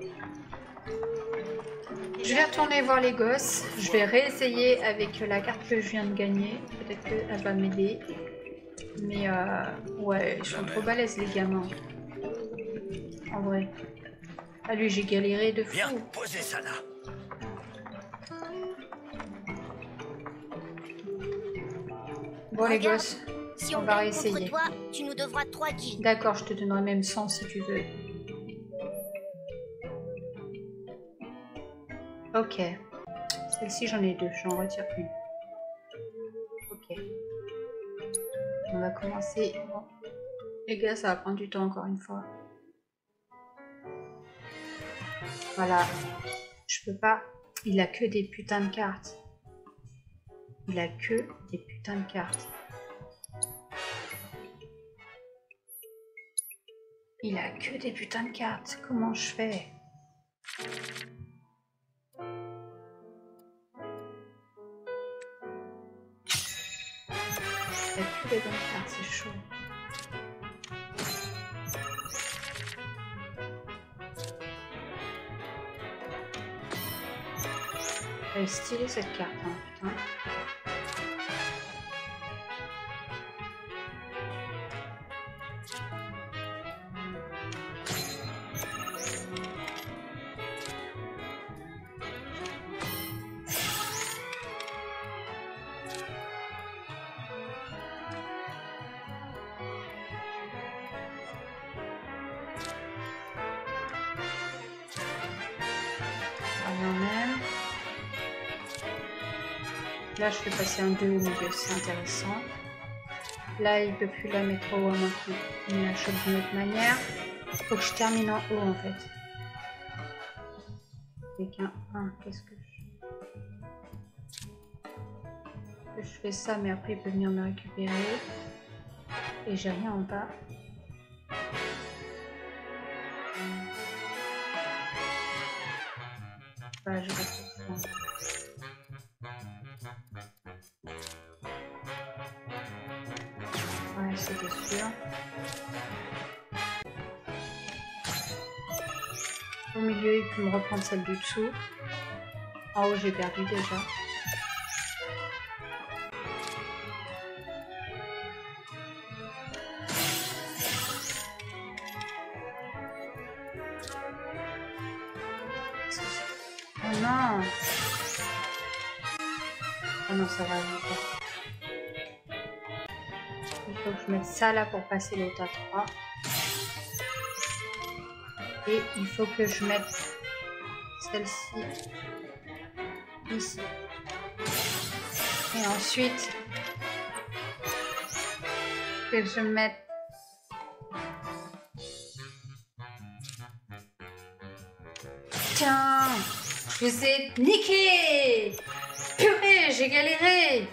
Je vais retourner voir les gosses. Je vais réessayer avec la carte que je viens de gagner. Peut-être qu'elle va m'aider. Mais euh, ouais, ils sont trop balèzes les gamins. En vrai. Ah lui, j'ai galéré de fou. Viens, posez ça là. Bon les gosses, si on, on va gagne contre réessayer. toi, tu nous devras trois guildes. D'accord, je te donnerai même cent si tu veux. Ok. Celle-ci, j'en ai deux. J'en retire une. Ok. On va commencer. Bon. Les gars, ça va prendre du temps encore une fois. Voilà. Je peux pas. Il a que des putains de cartes. Il a que des putains de cartes. Il a que des putains de cartes. Comment je fais? Il a que des bonnes cartes, c'est chaud. Elle est stylée cette carte, hein, putain. Là, je fais passer un deux au milieu, c'est intéressant. Là, il ne peut plus la mettre au haut à moins qu'il la chope d'une autre manière. Il faut que je termine en haut, en fait. Avec un un, qu'est-ce que je... Je fais ça, mais après, il peut venir me récupérer. Et j'ai rien en bas. Bah, je retrouve. Ouais, c'était sûr. Au milieu, il peut me reprendre celle du dessous. En haut, j'ai perdu déjà. Oh non! Oh non, ça va vite. Il faut que je mette ça là pour passer l'autre à trois. Et il faut que je mette celle-ci ici. Et ensuite, que je mette tiens, je vous ai niqué! Purée, j'ai galéré!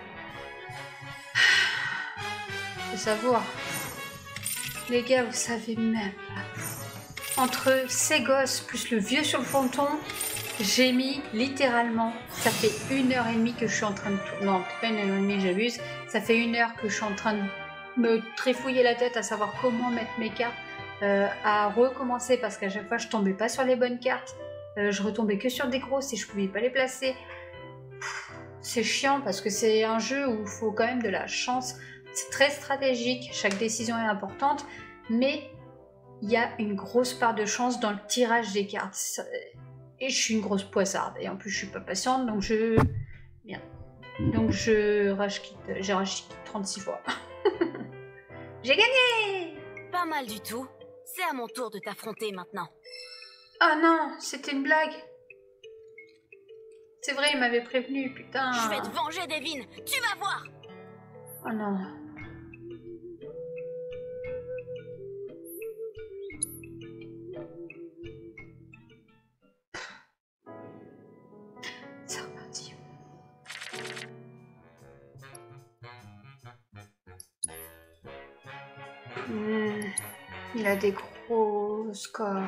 Je savoir. Les gars, vous savez même pas. Entre ces gosses plus le vieux sur le fronton, j'ai mis littéralement, ça fait une heure et demie que je suis en train de... Non, pas une heure et demie, j'abuse. Ça fait une heure que je suis en train de me trifouiller la tête à savoir comment mettre mes cartes, euh, à recommencer parce qu'à chaque fois je tombais pas sur les bonnes cartes. Euh, je retombais que sur des grosses et je pouvais pas les placer. C'est chiant parce que c'est un jeu où il faut quand même de la chance. C'est très stratégique, chaque décision est importante, mais il y a une grosse part de chance dans le tirage des cartes. Et je suis une grosse poissarde, et en plus je suis pas patiente, donc je... Bien. Donc je rage quitte, j'ai rage quitte trente-six fois. J'ai gagné! Pas mal du tout. C'est à mon tour de t'affronter maintenant. Ah non, c'était une blague. C'est vrai, il m'avait prévenu, putain. Je vais te venger, Devin. Tu vas voir. Oh non. C'est reparti. Mmh. Il a des gros scores.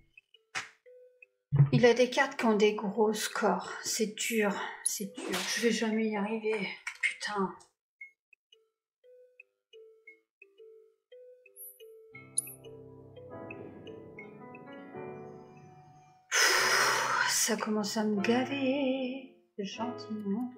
Il a des cartes qui ont des gros scores. C'est dur, c'est dur. Je vais jamais y arriver. Putain. Ça commence à me gaver. Gentiment.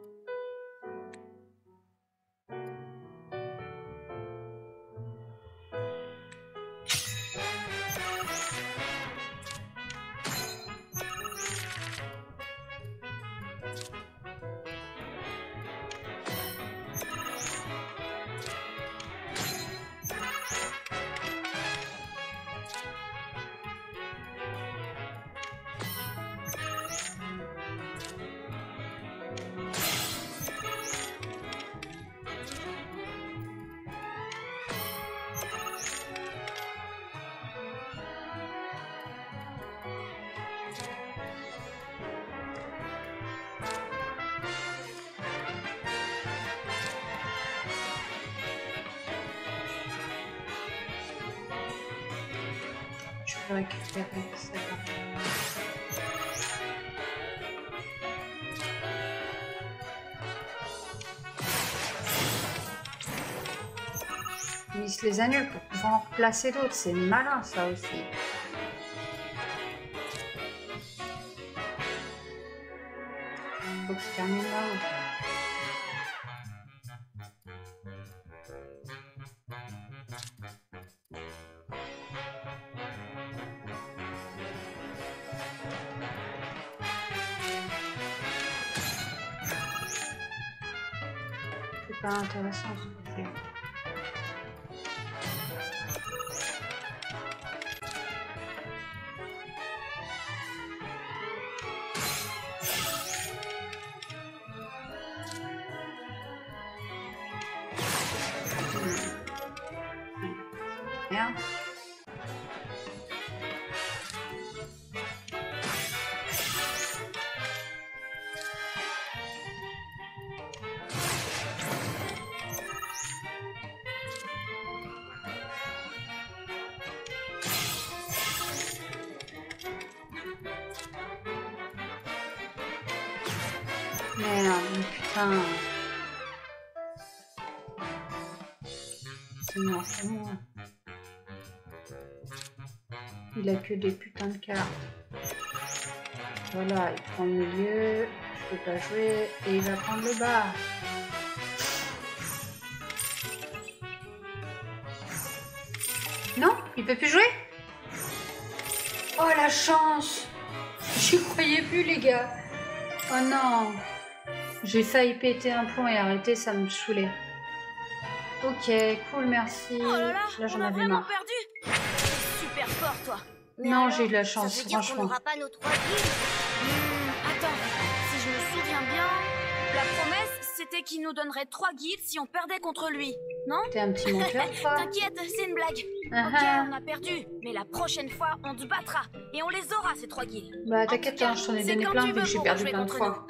Je vais récupérer ça. Il se les annule pour pouvoir en replacer d'autres. C'est malin ça aussi. faut que je termine là-haut. C'est pas intéressant ce que je fais. Bien. Merde, putain. C'est mort, c'est moi. Il a que des putains de cartes. Voilà, il prend le milieu, je peux pas jouer, et il va prendre le bas. Non, il peut plus jouer? Oh la chance! J'y croyais plus les gars. Oh non! J'ai failli péter un plomb et arrêter, ça me saoulait. Ok, cool, merci. Oh là là, là j'en on a avais vraiment marre. perdu. Super fort, toi. Mais Non, alors, j'ai eu de la ça chance, veut dire qu'on franchement. n'aura pas nos trois guildes. Hmm, attends, si je me souviens bien, la promesse, c'était qu'il nous donnerait trois guides si on perdait contre lui, non? T'es un petit menteur, toi. T'inquiète, c'est une blague. Ah Ok, ah. on a perdu, mais la prochaine fois, on te battra et on les aura ces trois guides. Bah t'inquiète, hein, je t'en ai c'est donné quand plein tu vu que veux j'ai pour perdu jouer plein de contre fois.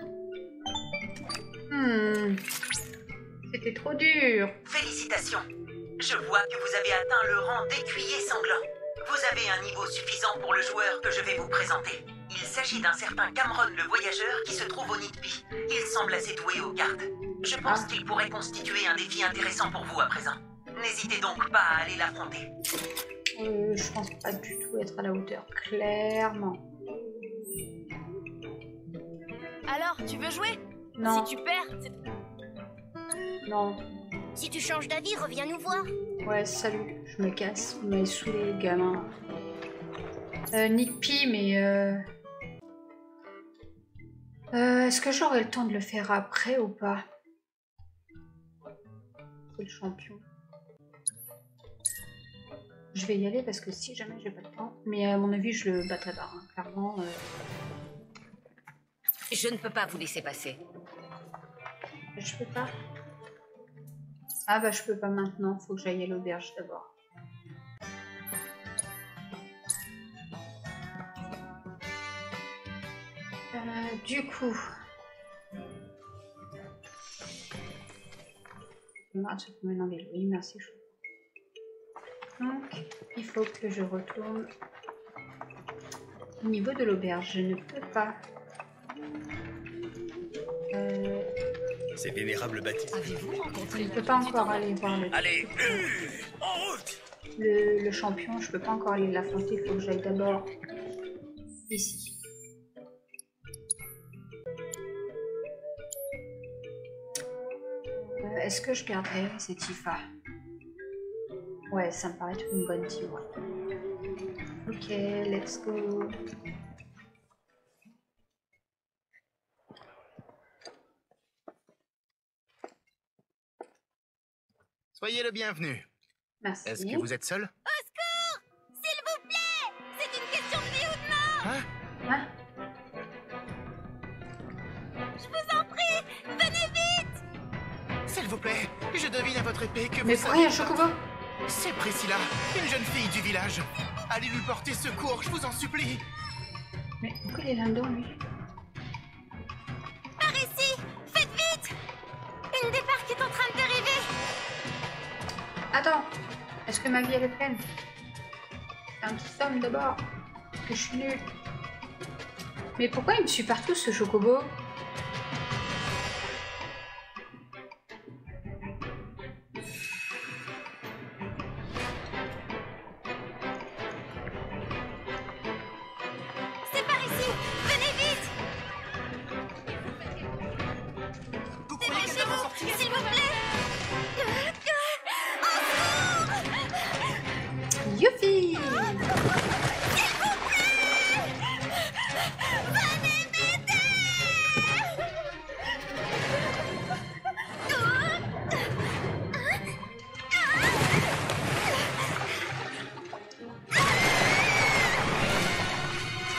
Hmm. C'était trop dur. Félicitations. Je vois que vous avez atteint le rang d'écuyer sanglant. Vous avez un niveau suffisant pour le joueur que je vais vous présenter. Il s'agit d'un certain Cameron le voyageur qui se trouve au Nidpi. Il semble assez doué aux cartes. Je pense Ah. qu'il pourrait constituer un défi intéressant pour vous à présent. N'hésitez donc pas à aller l'affronter. Euh, je pense pas du tout être à la hauteur, clairement. Alors, tu veux jouer? Non. Si tu perds, c'est... Non. Si tu changes d'avis, reviens nous voir. Ouais, salut, je me casse. Vous m'avez saoulé, gamin. Euh, Nidpi, mais... Euh... Euh, Est-ce que j'aurai le temps de le faire après ou pas? C'est le champion. Je vais y aller parce que si jamais j'ai pas le temps... Mais à mon avis, je le battrai pas, hein, clairement. Euh... Je ne peux pas vous laisser passer. Je peux pas. Ah bah je peux pas maintenant, faut que j'aille à l'auberge d'abord. Euh, du coup... Ah, ça peut m'énerver. Oui, merci. Donc, il faut que je retourne au niveau de l'auberge. Je ne peux pas. Euh... Ces vénérables bâtisses. Je ne peux pas encore aller voir le, Allez, en route! le, le champion. Je peux pas encore aller l'affronter. Il faut que j'aille d'abord ici. Euh, Est-ce que je perdrai cette Tifa? Ouais, ça me paraît être une bonne team. Ok, let's go. Soyez le bienvenu. Merci. Est-ce que vous êtes seul? Au secours! S'il vous plaît! C'est une question de vie ou de mort! Hein? Hein? Je vous en prie! Venez vite! S'il vous plaît, je devine à votre épée que Mais vous pourquoi il y a un savez- chocobo? C'est Priscilla, une jeune fille du village. Allez lui porter secours, je vous en supplie. Mais pourquoi il est là-dedans, lui? Par ici! Faites vite! Une débarque est en train de dériver! Attends, est-ce que ma vie elle est pleine? C'est un petit somme d'abord, parce que je suis nulle. Mais pourquoi il me suit partout ce chocobo? C'est par ici! Venez vite!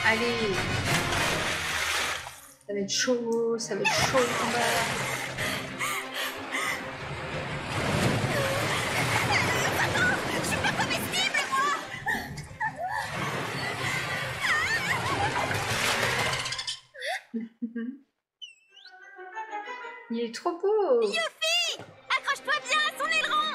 Allez. Ça va être chaud, ça va être chaud le combat. Je suis pas comestible, moi. Il est trop beau. Yuffie, accroche-toi bien à son aileron.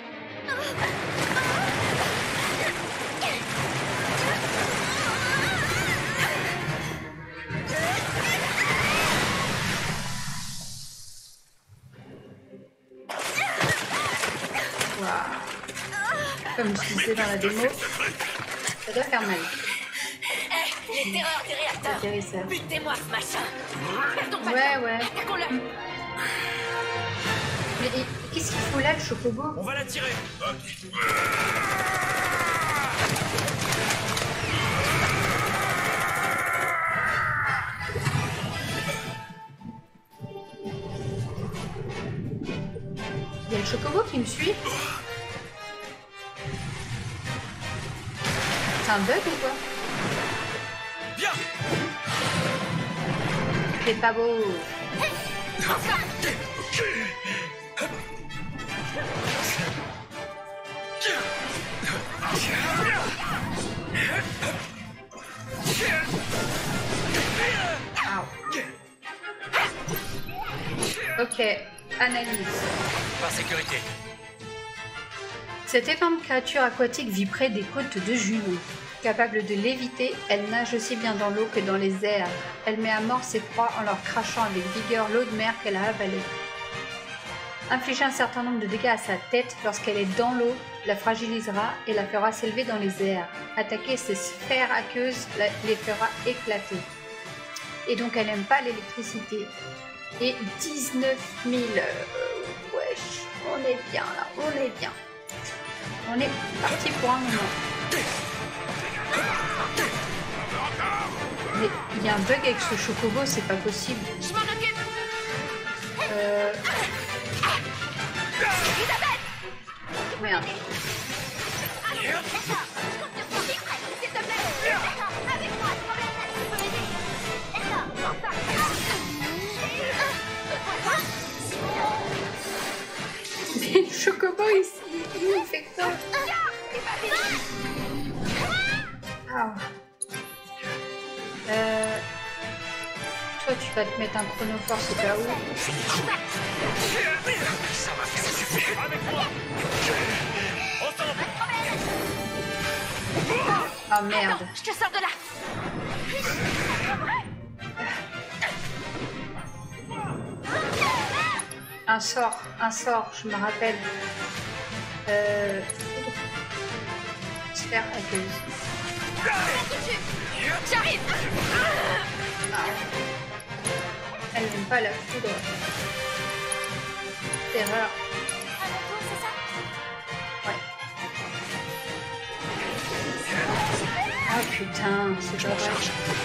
Comme je disais dans la démo, ça doit faire mal. Hé, les terreurs des réacteurs. Butez-moi ce machin. Perdons pas de Ouais, temps. ouais. Attaquons-le. Mais qu'est-ce qu'il faut là, le chocobo? On va la tirer. Il y a le chocobo qui me suit. C'est un bug ou quoi? Bien. C'est pas beau. Ok, analyse. Par sécurité. Cette énorme créature aquatique vit près des côtes de Junon. Capable de léviter, elle nage aussi bien dans l'eau que dans les airs. Elle met à mort ses proies en leur crachant avec vigueur l'eau de mer qu'elle a avalée. Infliger un certain nombre de dégâts à sa tête lorsqu'elle est dans l'eau la fragilisera et la fera s'élever dans les airs. Attaquer ses sphères aqueuses la- les fera éclater. Et donc elle n'aime pas l'électricité. Et dix-neuf mille... Euh, wesh, on est bien là, on est bien. On est parti pour un moment. Mais il y a un bug avec ce chocobo, c'est pas possible. Je m'en occupe. Euh... Merde. Mais le chocobo ici, il fait quoi? Ah. Euh... Toi, tu vas te mettre un chronoforce au cas où. Ça va faire suffire. Avec moi. Ah merde. Je te sors de là. Un sort, un sort, je me rappelle. Euh... Sphère aqueuse. J'arrive. Elle n'aime pas la foudre. Terreur. Ouais. Ah putain, c'est pas vrai.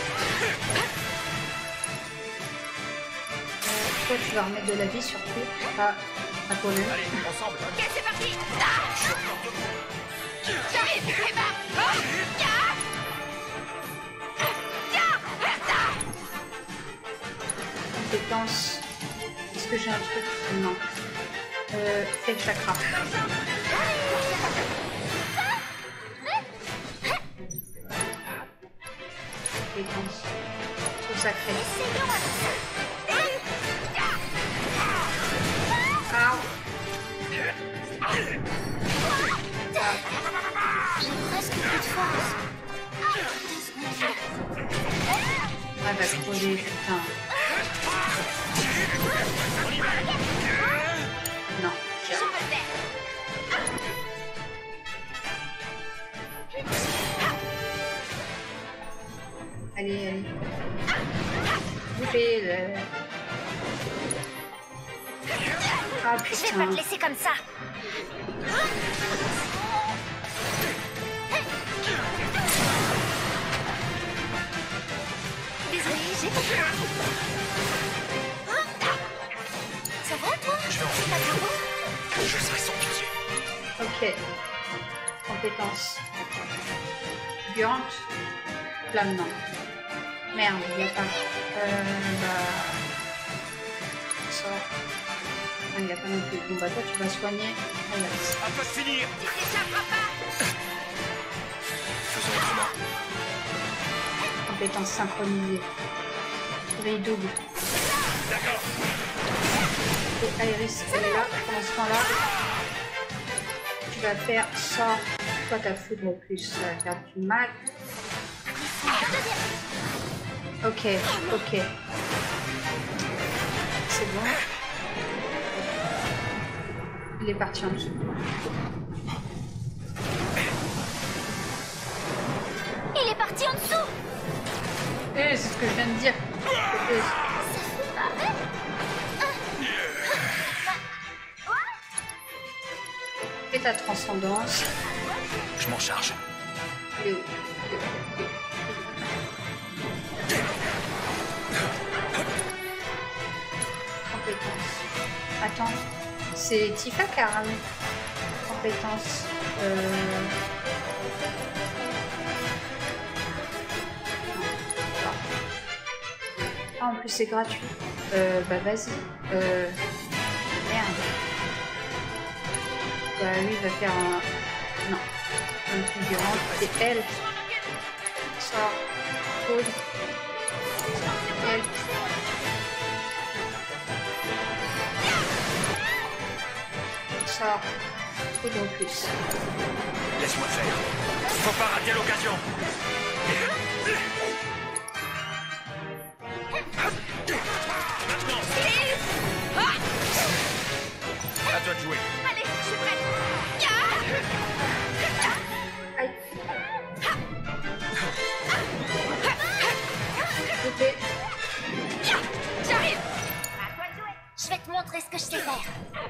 Euh, toi, tu vas remettre de la vie surtout. Ah, un problème. Allez, ensemble. Ok, c'est parti. Ah. J'arrive. Et bam. Oh. Ya. Compétence. Est-ce que j'ai un truc? Non. Euh, fait le chakra. Compétence. Trop sacré. Ah. J'ai presque plus de force. Elle va crever, putain. Non. Allez, allez. Bougez le... Ah Je vais pas putain. te laisser comme ça. Désolée, j'ai pas pu. Ça va toi? Je vais en finir. Je serai sans pitié. Ok. Compétence. Figurante. Flamme, non. Merde, il n'y a pas. Euh, bah... Ça. Ah, il n'y a pas non plus. Bon, bah toi, tu vas soigner. Alex. À pas finir. Tu t'échapperas pas. Faisons autrement. Compétence synchronisée. Réveil double. D'accord. Et Iris, elle est là. Pendant ce temps-là, tu vas faire ça. Toi, ta foudre plus, ça va faire du mal. Ok, ok. C'est bon. Il est parti en dessous. Il est parti en dessous. Eh, c'est ce que je viens de dire. Eh. Fais ta transcendance. Je m'en charge. Il est où? Compétence. Attends. C'est Tifa qui a ramené. Compétence. Euh... Ah, en plus c'est gratuit. Euh, bah vas-y. Euh... Merde. Bah lui il va faire un... Non. Un figurant. C'est elle. Ça. Code. Elle. Ça. Code en plus. Laisse-moi faire. Faut pas rater l'occasion. À toi de jouer. Allez, je suis prête. Aïe. Coupé. J'arrive. Je vais te montrer ce que je sais faire.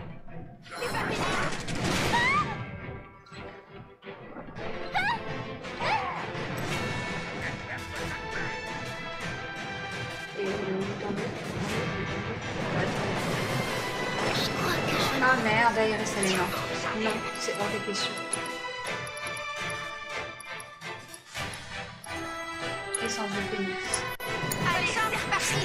Ah merde, Iris elle est morte. Non, c'est hors de question. Essence de phénix. Allez, c'est reparti.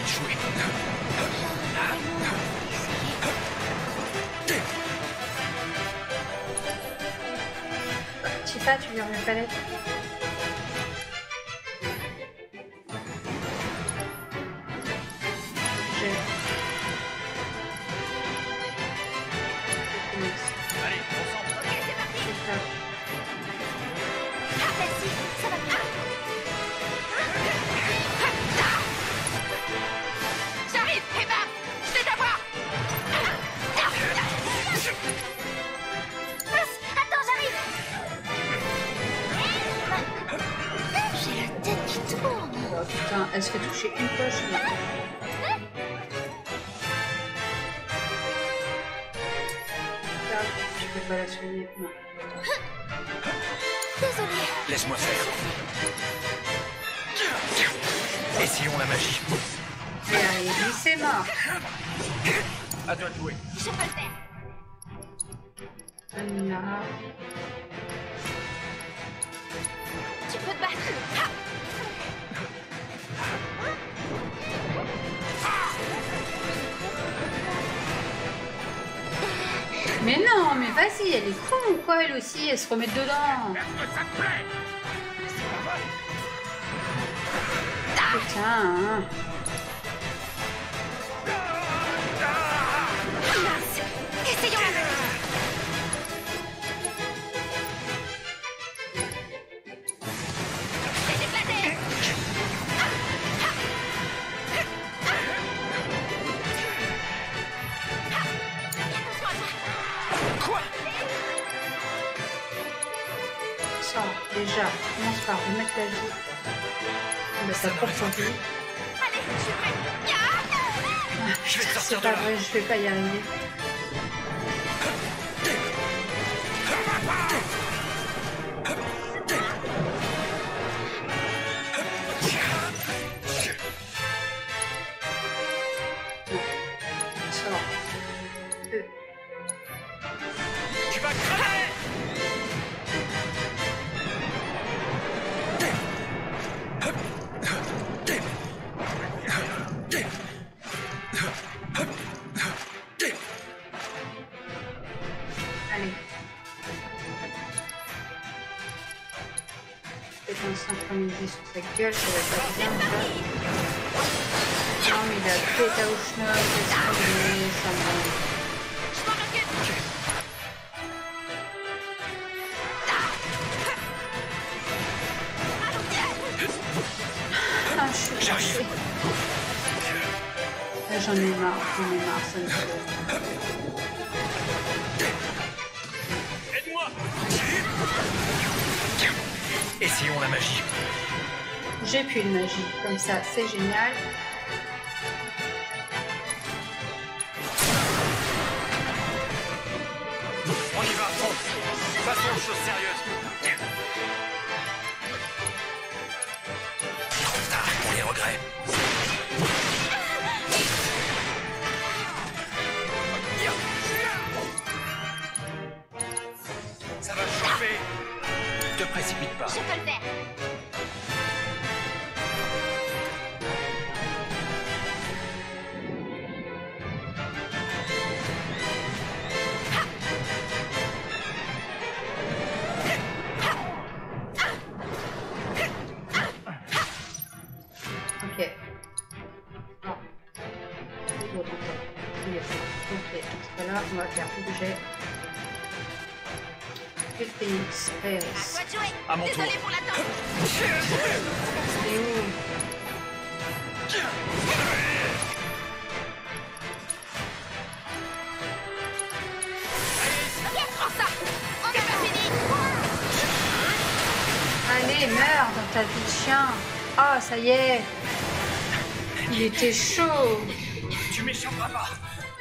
Tifa, tu viens me palette. Allez, ensemble. Ok, c'est parti. C'est ça. Ah, merci, ça va bien. J'arrive, Eva. Je vais t'avoir. Attends, j'arrive. J'ai la tête qui tourne. Oh putain, elle se fait toucher une poche. Mais... Je peux pas la soigner. Non. Désolée. Laisse-moi faire. Essayons la magie. Allez, lui c'est mort. À toi de jouer. Je peux le faire. Amina. Tu peux te battre. Mais non, mais vas-y, elle est con ou quoi elle aussi? Elle se remet dedans. Putain. Hein. Mince. Essayons la magie. Je vais t'éclater. Quoi? Ça, déjà, commence par remettre la vie. Bah, ça propre vie. Allez, je suis prête. Je vais te C'est sortir de pas là. vrai, je vais pas y arriver. Sors. Euh. Tu vas crever. Ta gueule, ça va pas bien. Non, mais il a pété au schnock, c'est ça me... Ah, je suis J'arrive. Ah, j'en ai marre, j'en ai marre, ça me fait... Aide-moi. Essayons la magie. J'ai plus de magie, comme ça, c'est génial. On y va, fond. Passons aux choses sérieuses. Trop tard pour les regrets. Ça va chauffer. Te précipite pas. Je peux le faire. Ok. Non. Bon, donc, il est fait. Ok, dans ce cas-là, on va faire objet. Le Phoenix, Aeris. À mon tour. Désolée pour l'attente. C'est où? Ok, prends ça. On n'est pas fini. Allez, meurs dans ta vie de chien. Ah, ça y est. Il était chaud. Tu m'échapperas pas.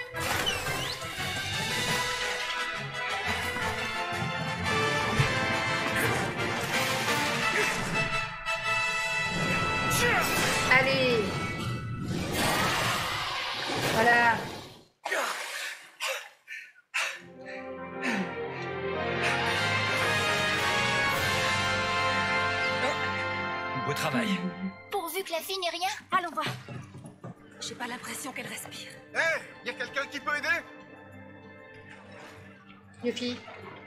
Allez. Voilà. Beau travail. Pourvu que la fille n'ait rien, allons voir. J'ai pas l'impression qu'elle respire. Hé, hey, y a quelqu'un qui peut aider? Yuffie.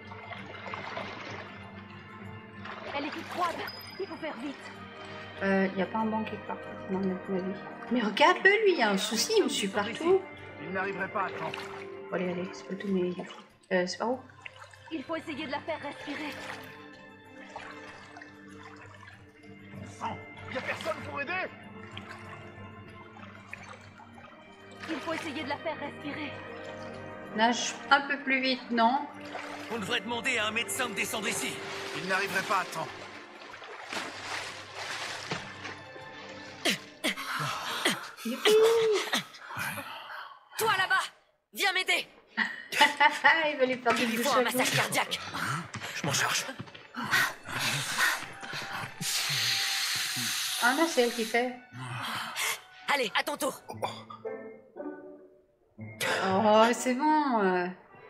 Elle est toute froide. Il faut faire vite. Euh, y a pas un banc quelque part. Non, à mon avis. Mais regarde-le, lui, y a un souci, il me suit partout. Il n'arriverait pas à temps. Bon, allez, allez, c'est pas tout, mais... Euh, c'est par où? Il faut essayer de la faire respirer. Non, y a personne pour aider? Il faut essayer de la faire respirer. Nage un peu plus vite, non? On devrait demander à un médecin de descendre ici. Il n'arriverait pas à temps. Toi là-bas, viens m'aider. Il va lui faire des Il bouches faut à un massage bouche. cardiaque. Je m'en charge. Ah non, c'est elle qui fait. Allez, à ton tour. Oh, c'est bon. euh.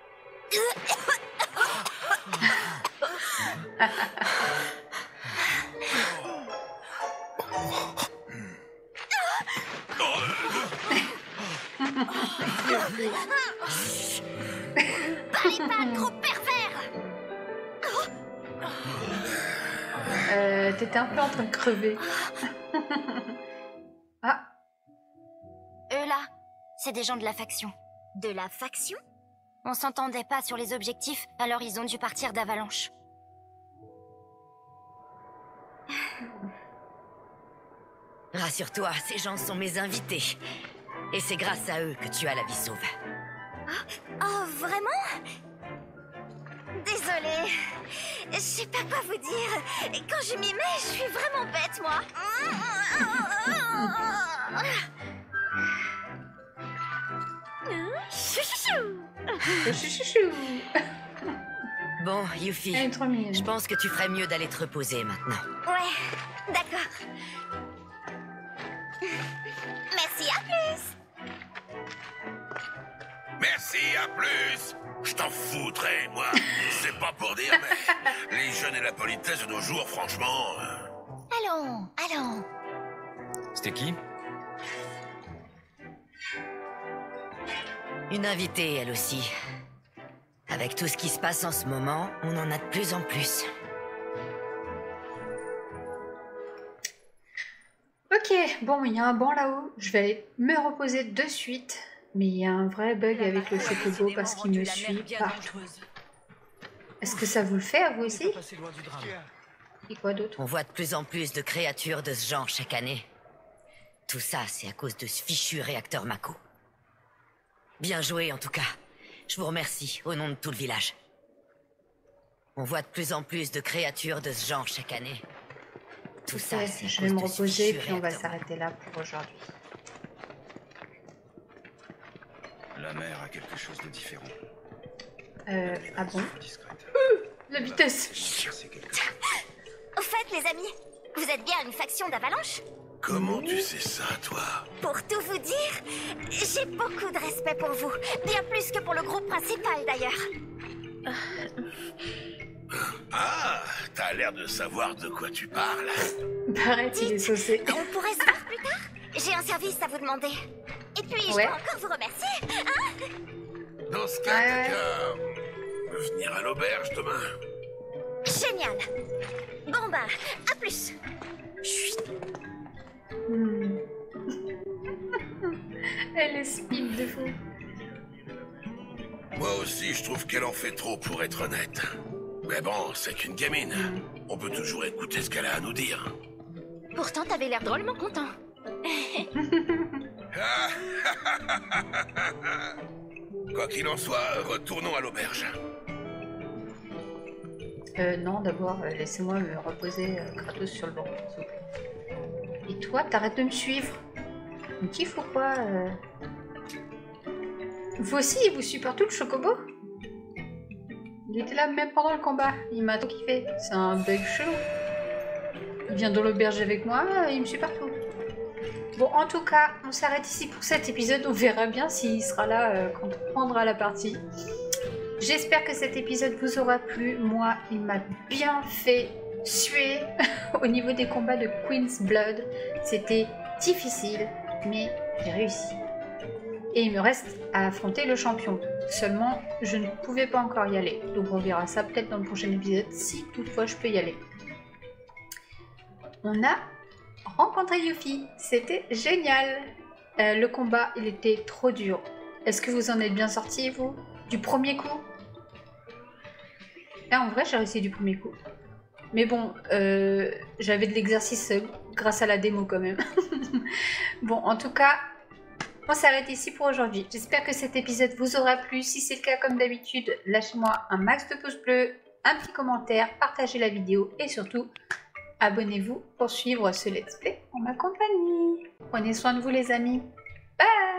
Parlez pas, gros pervers. Euh, T'étais un peu en train de crever. Ah, Eux là, c'est des gens de la faction. De la faction? On s'entendait pas sur les objectifs, alors ils ont dû partir d'Avalanche. Rassure-toi, ces gens sont mes invités. Et c'est grâce à eux que tu as la vie sauve. Oh, vraiment? Désolée. Je sais pas quoi vous dire. Quand je m'y mets, je suis vraiment bête, moi. le chouchouchou. Bon, Yuffie, Elle est trop mignonne. je pense que tu ferais mieux d'aller te reposer maintenant. Ouais, d'accord. Merci, à plus. Merci, à plus. Je t'en foutrais, moi. C'est pas pour dire, mais les jeunes et la politesse de nos jours, franchement... euh, Allons, allons. C'était qui? Une invitée, elle aussi. Avec tout ce qui se passe en ce moment, on en a de plus en plus. bon, il y a un banc là-haut. Je vais aller me reposer de suite. Mais il y a un vrai bug avec le chocobo parce qu'il me suit partout. Est-ce que ça vous le fait à vous aussi? Et quoi d'autre? On voit de plus en plus de créatures de ce genre chaque année. Tout ça, c'est à cause de ce fichu réacteur Mako. Bien joué en tout cas. Je vous remercie au nom de tout le village. On voit de plus en plus de créatures de ce genre chaque année. Tout okay, ça, c'est je vais me reposer puis on va s'arrêter là pour aujourd'hui. La mer a quelque chose de différent. Euh, ah bon? euh, La vitesse. Au fait, les amis, vous êtes bien une faction d'Avalanche? Comment tu sais ça, toi? Pour tout vous dire, j'ai beaucoup de respect pour vous. Bien plus que pour le groupe principal, d'ailleurs. Ah, t'as l'air de savoir de quoi tu parles. Arrête, il est saucé. On pourrait se voir plus tard? J'ai un service à vous demander. Et puis, je ouais. dois encore vous remercier. Hein? Dans ce cas, t'as qu'à venir à l'auberge demain. Génial. Bon bah, à plus. Chut. Hmm. Elle est speed de fou. Moi aussi, je trouve qu'elle en fait trop pour être honnête. Mais bon, c'est qu'une gamine. On peut toujours écouter ce qu'elle a à nous dire. Pourtant, t'avais l'air drôlement content. Quoi qu'il en soit, retournons à l'auberge. Euh, non, d'abord, euh, laissez-moi me reposer euh, gratos sur le banc, s'il vous plaît. Et toi, t'arrêtes de me suivre. Tu me kiffes ou quoi euh... Vous aussi, il vous suit partout le chocobo? Il était là même pendant le combat. Il m'a tout kiffé. C'est un bug chelou. Il vient dans l'auberge avec moi, il me suit partout. Bon, en tout cas, on s'arrête ici pour cet épisode. On verra bien s'il sera là euh, quand on prendra la partie. J'espère que cet épisode vous aura plu. Moi, il m'a bien fait suer au niveau des combats de Queen's Blood. C'était difficile, mais j'ai réussi. Et il me reste à affronter le champion. Seulement, je ne pouvais pas encore y aller. Donc on verra ça peut-être dans le prochain épisode, si toutefois je peux y aller. On a rencontré Yuffie. C'était génial. Euh, le combat, il était trop dur. Est-ce que vous en êtes bien sortis, vous? Du premier coup? Là, en vrai, j'ai réussi du premier coup. Mais bon, euh, j'avais de l'exercice euh, grâce à la démo quand même. Bon, en tout cas, on s'arrête ici pour aujourd'hui. J'espère que cet épisode vous aura plu. Si c'est le cas, comme d'habitude, lâchez-moi un max de pouces bleus, un petit commentaire, partagez la vidéo et surtout, abonnez-vous pour suivre ce let's play en ma compagnie. Prenez soin de vous les amis. Bye!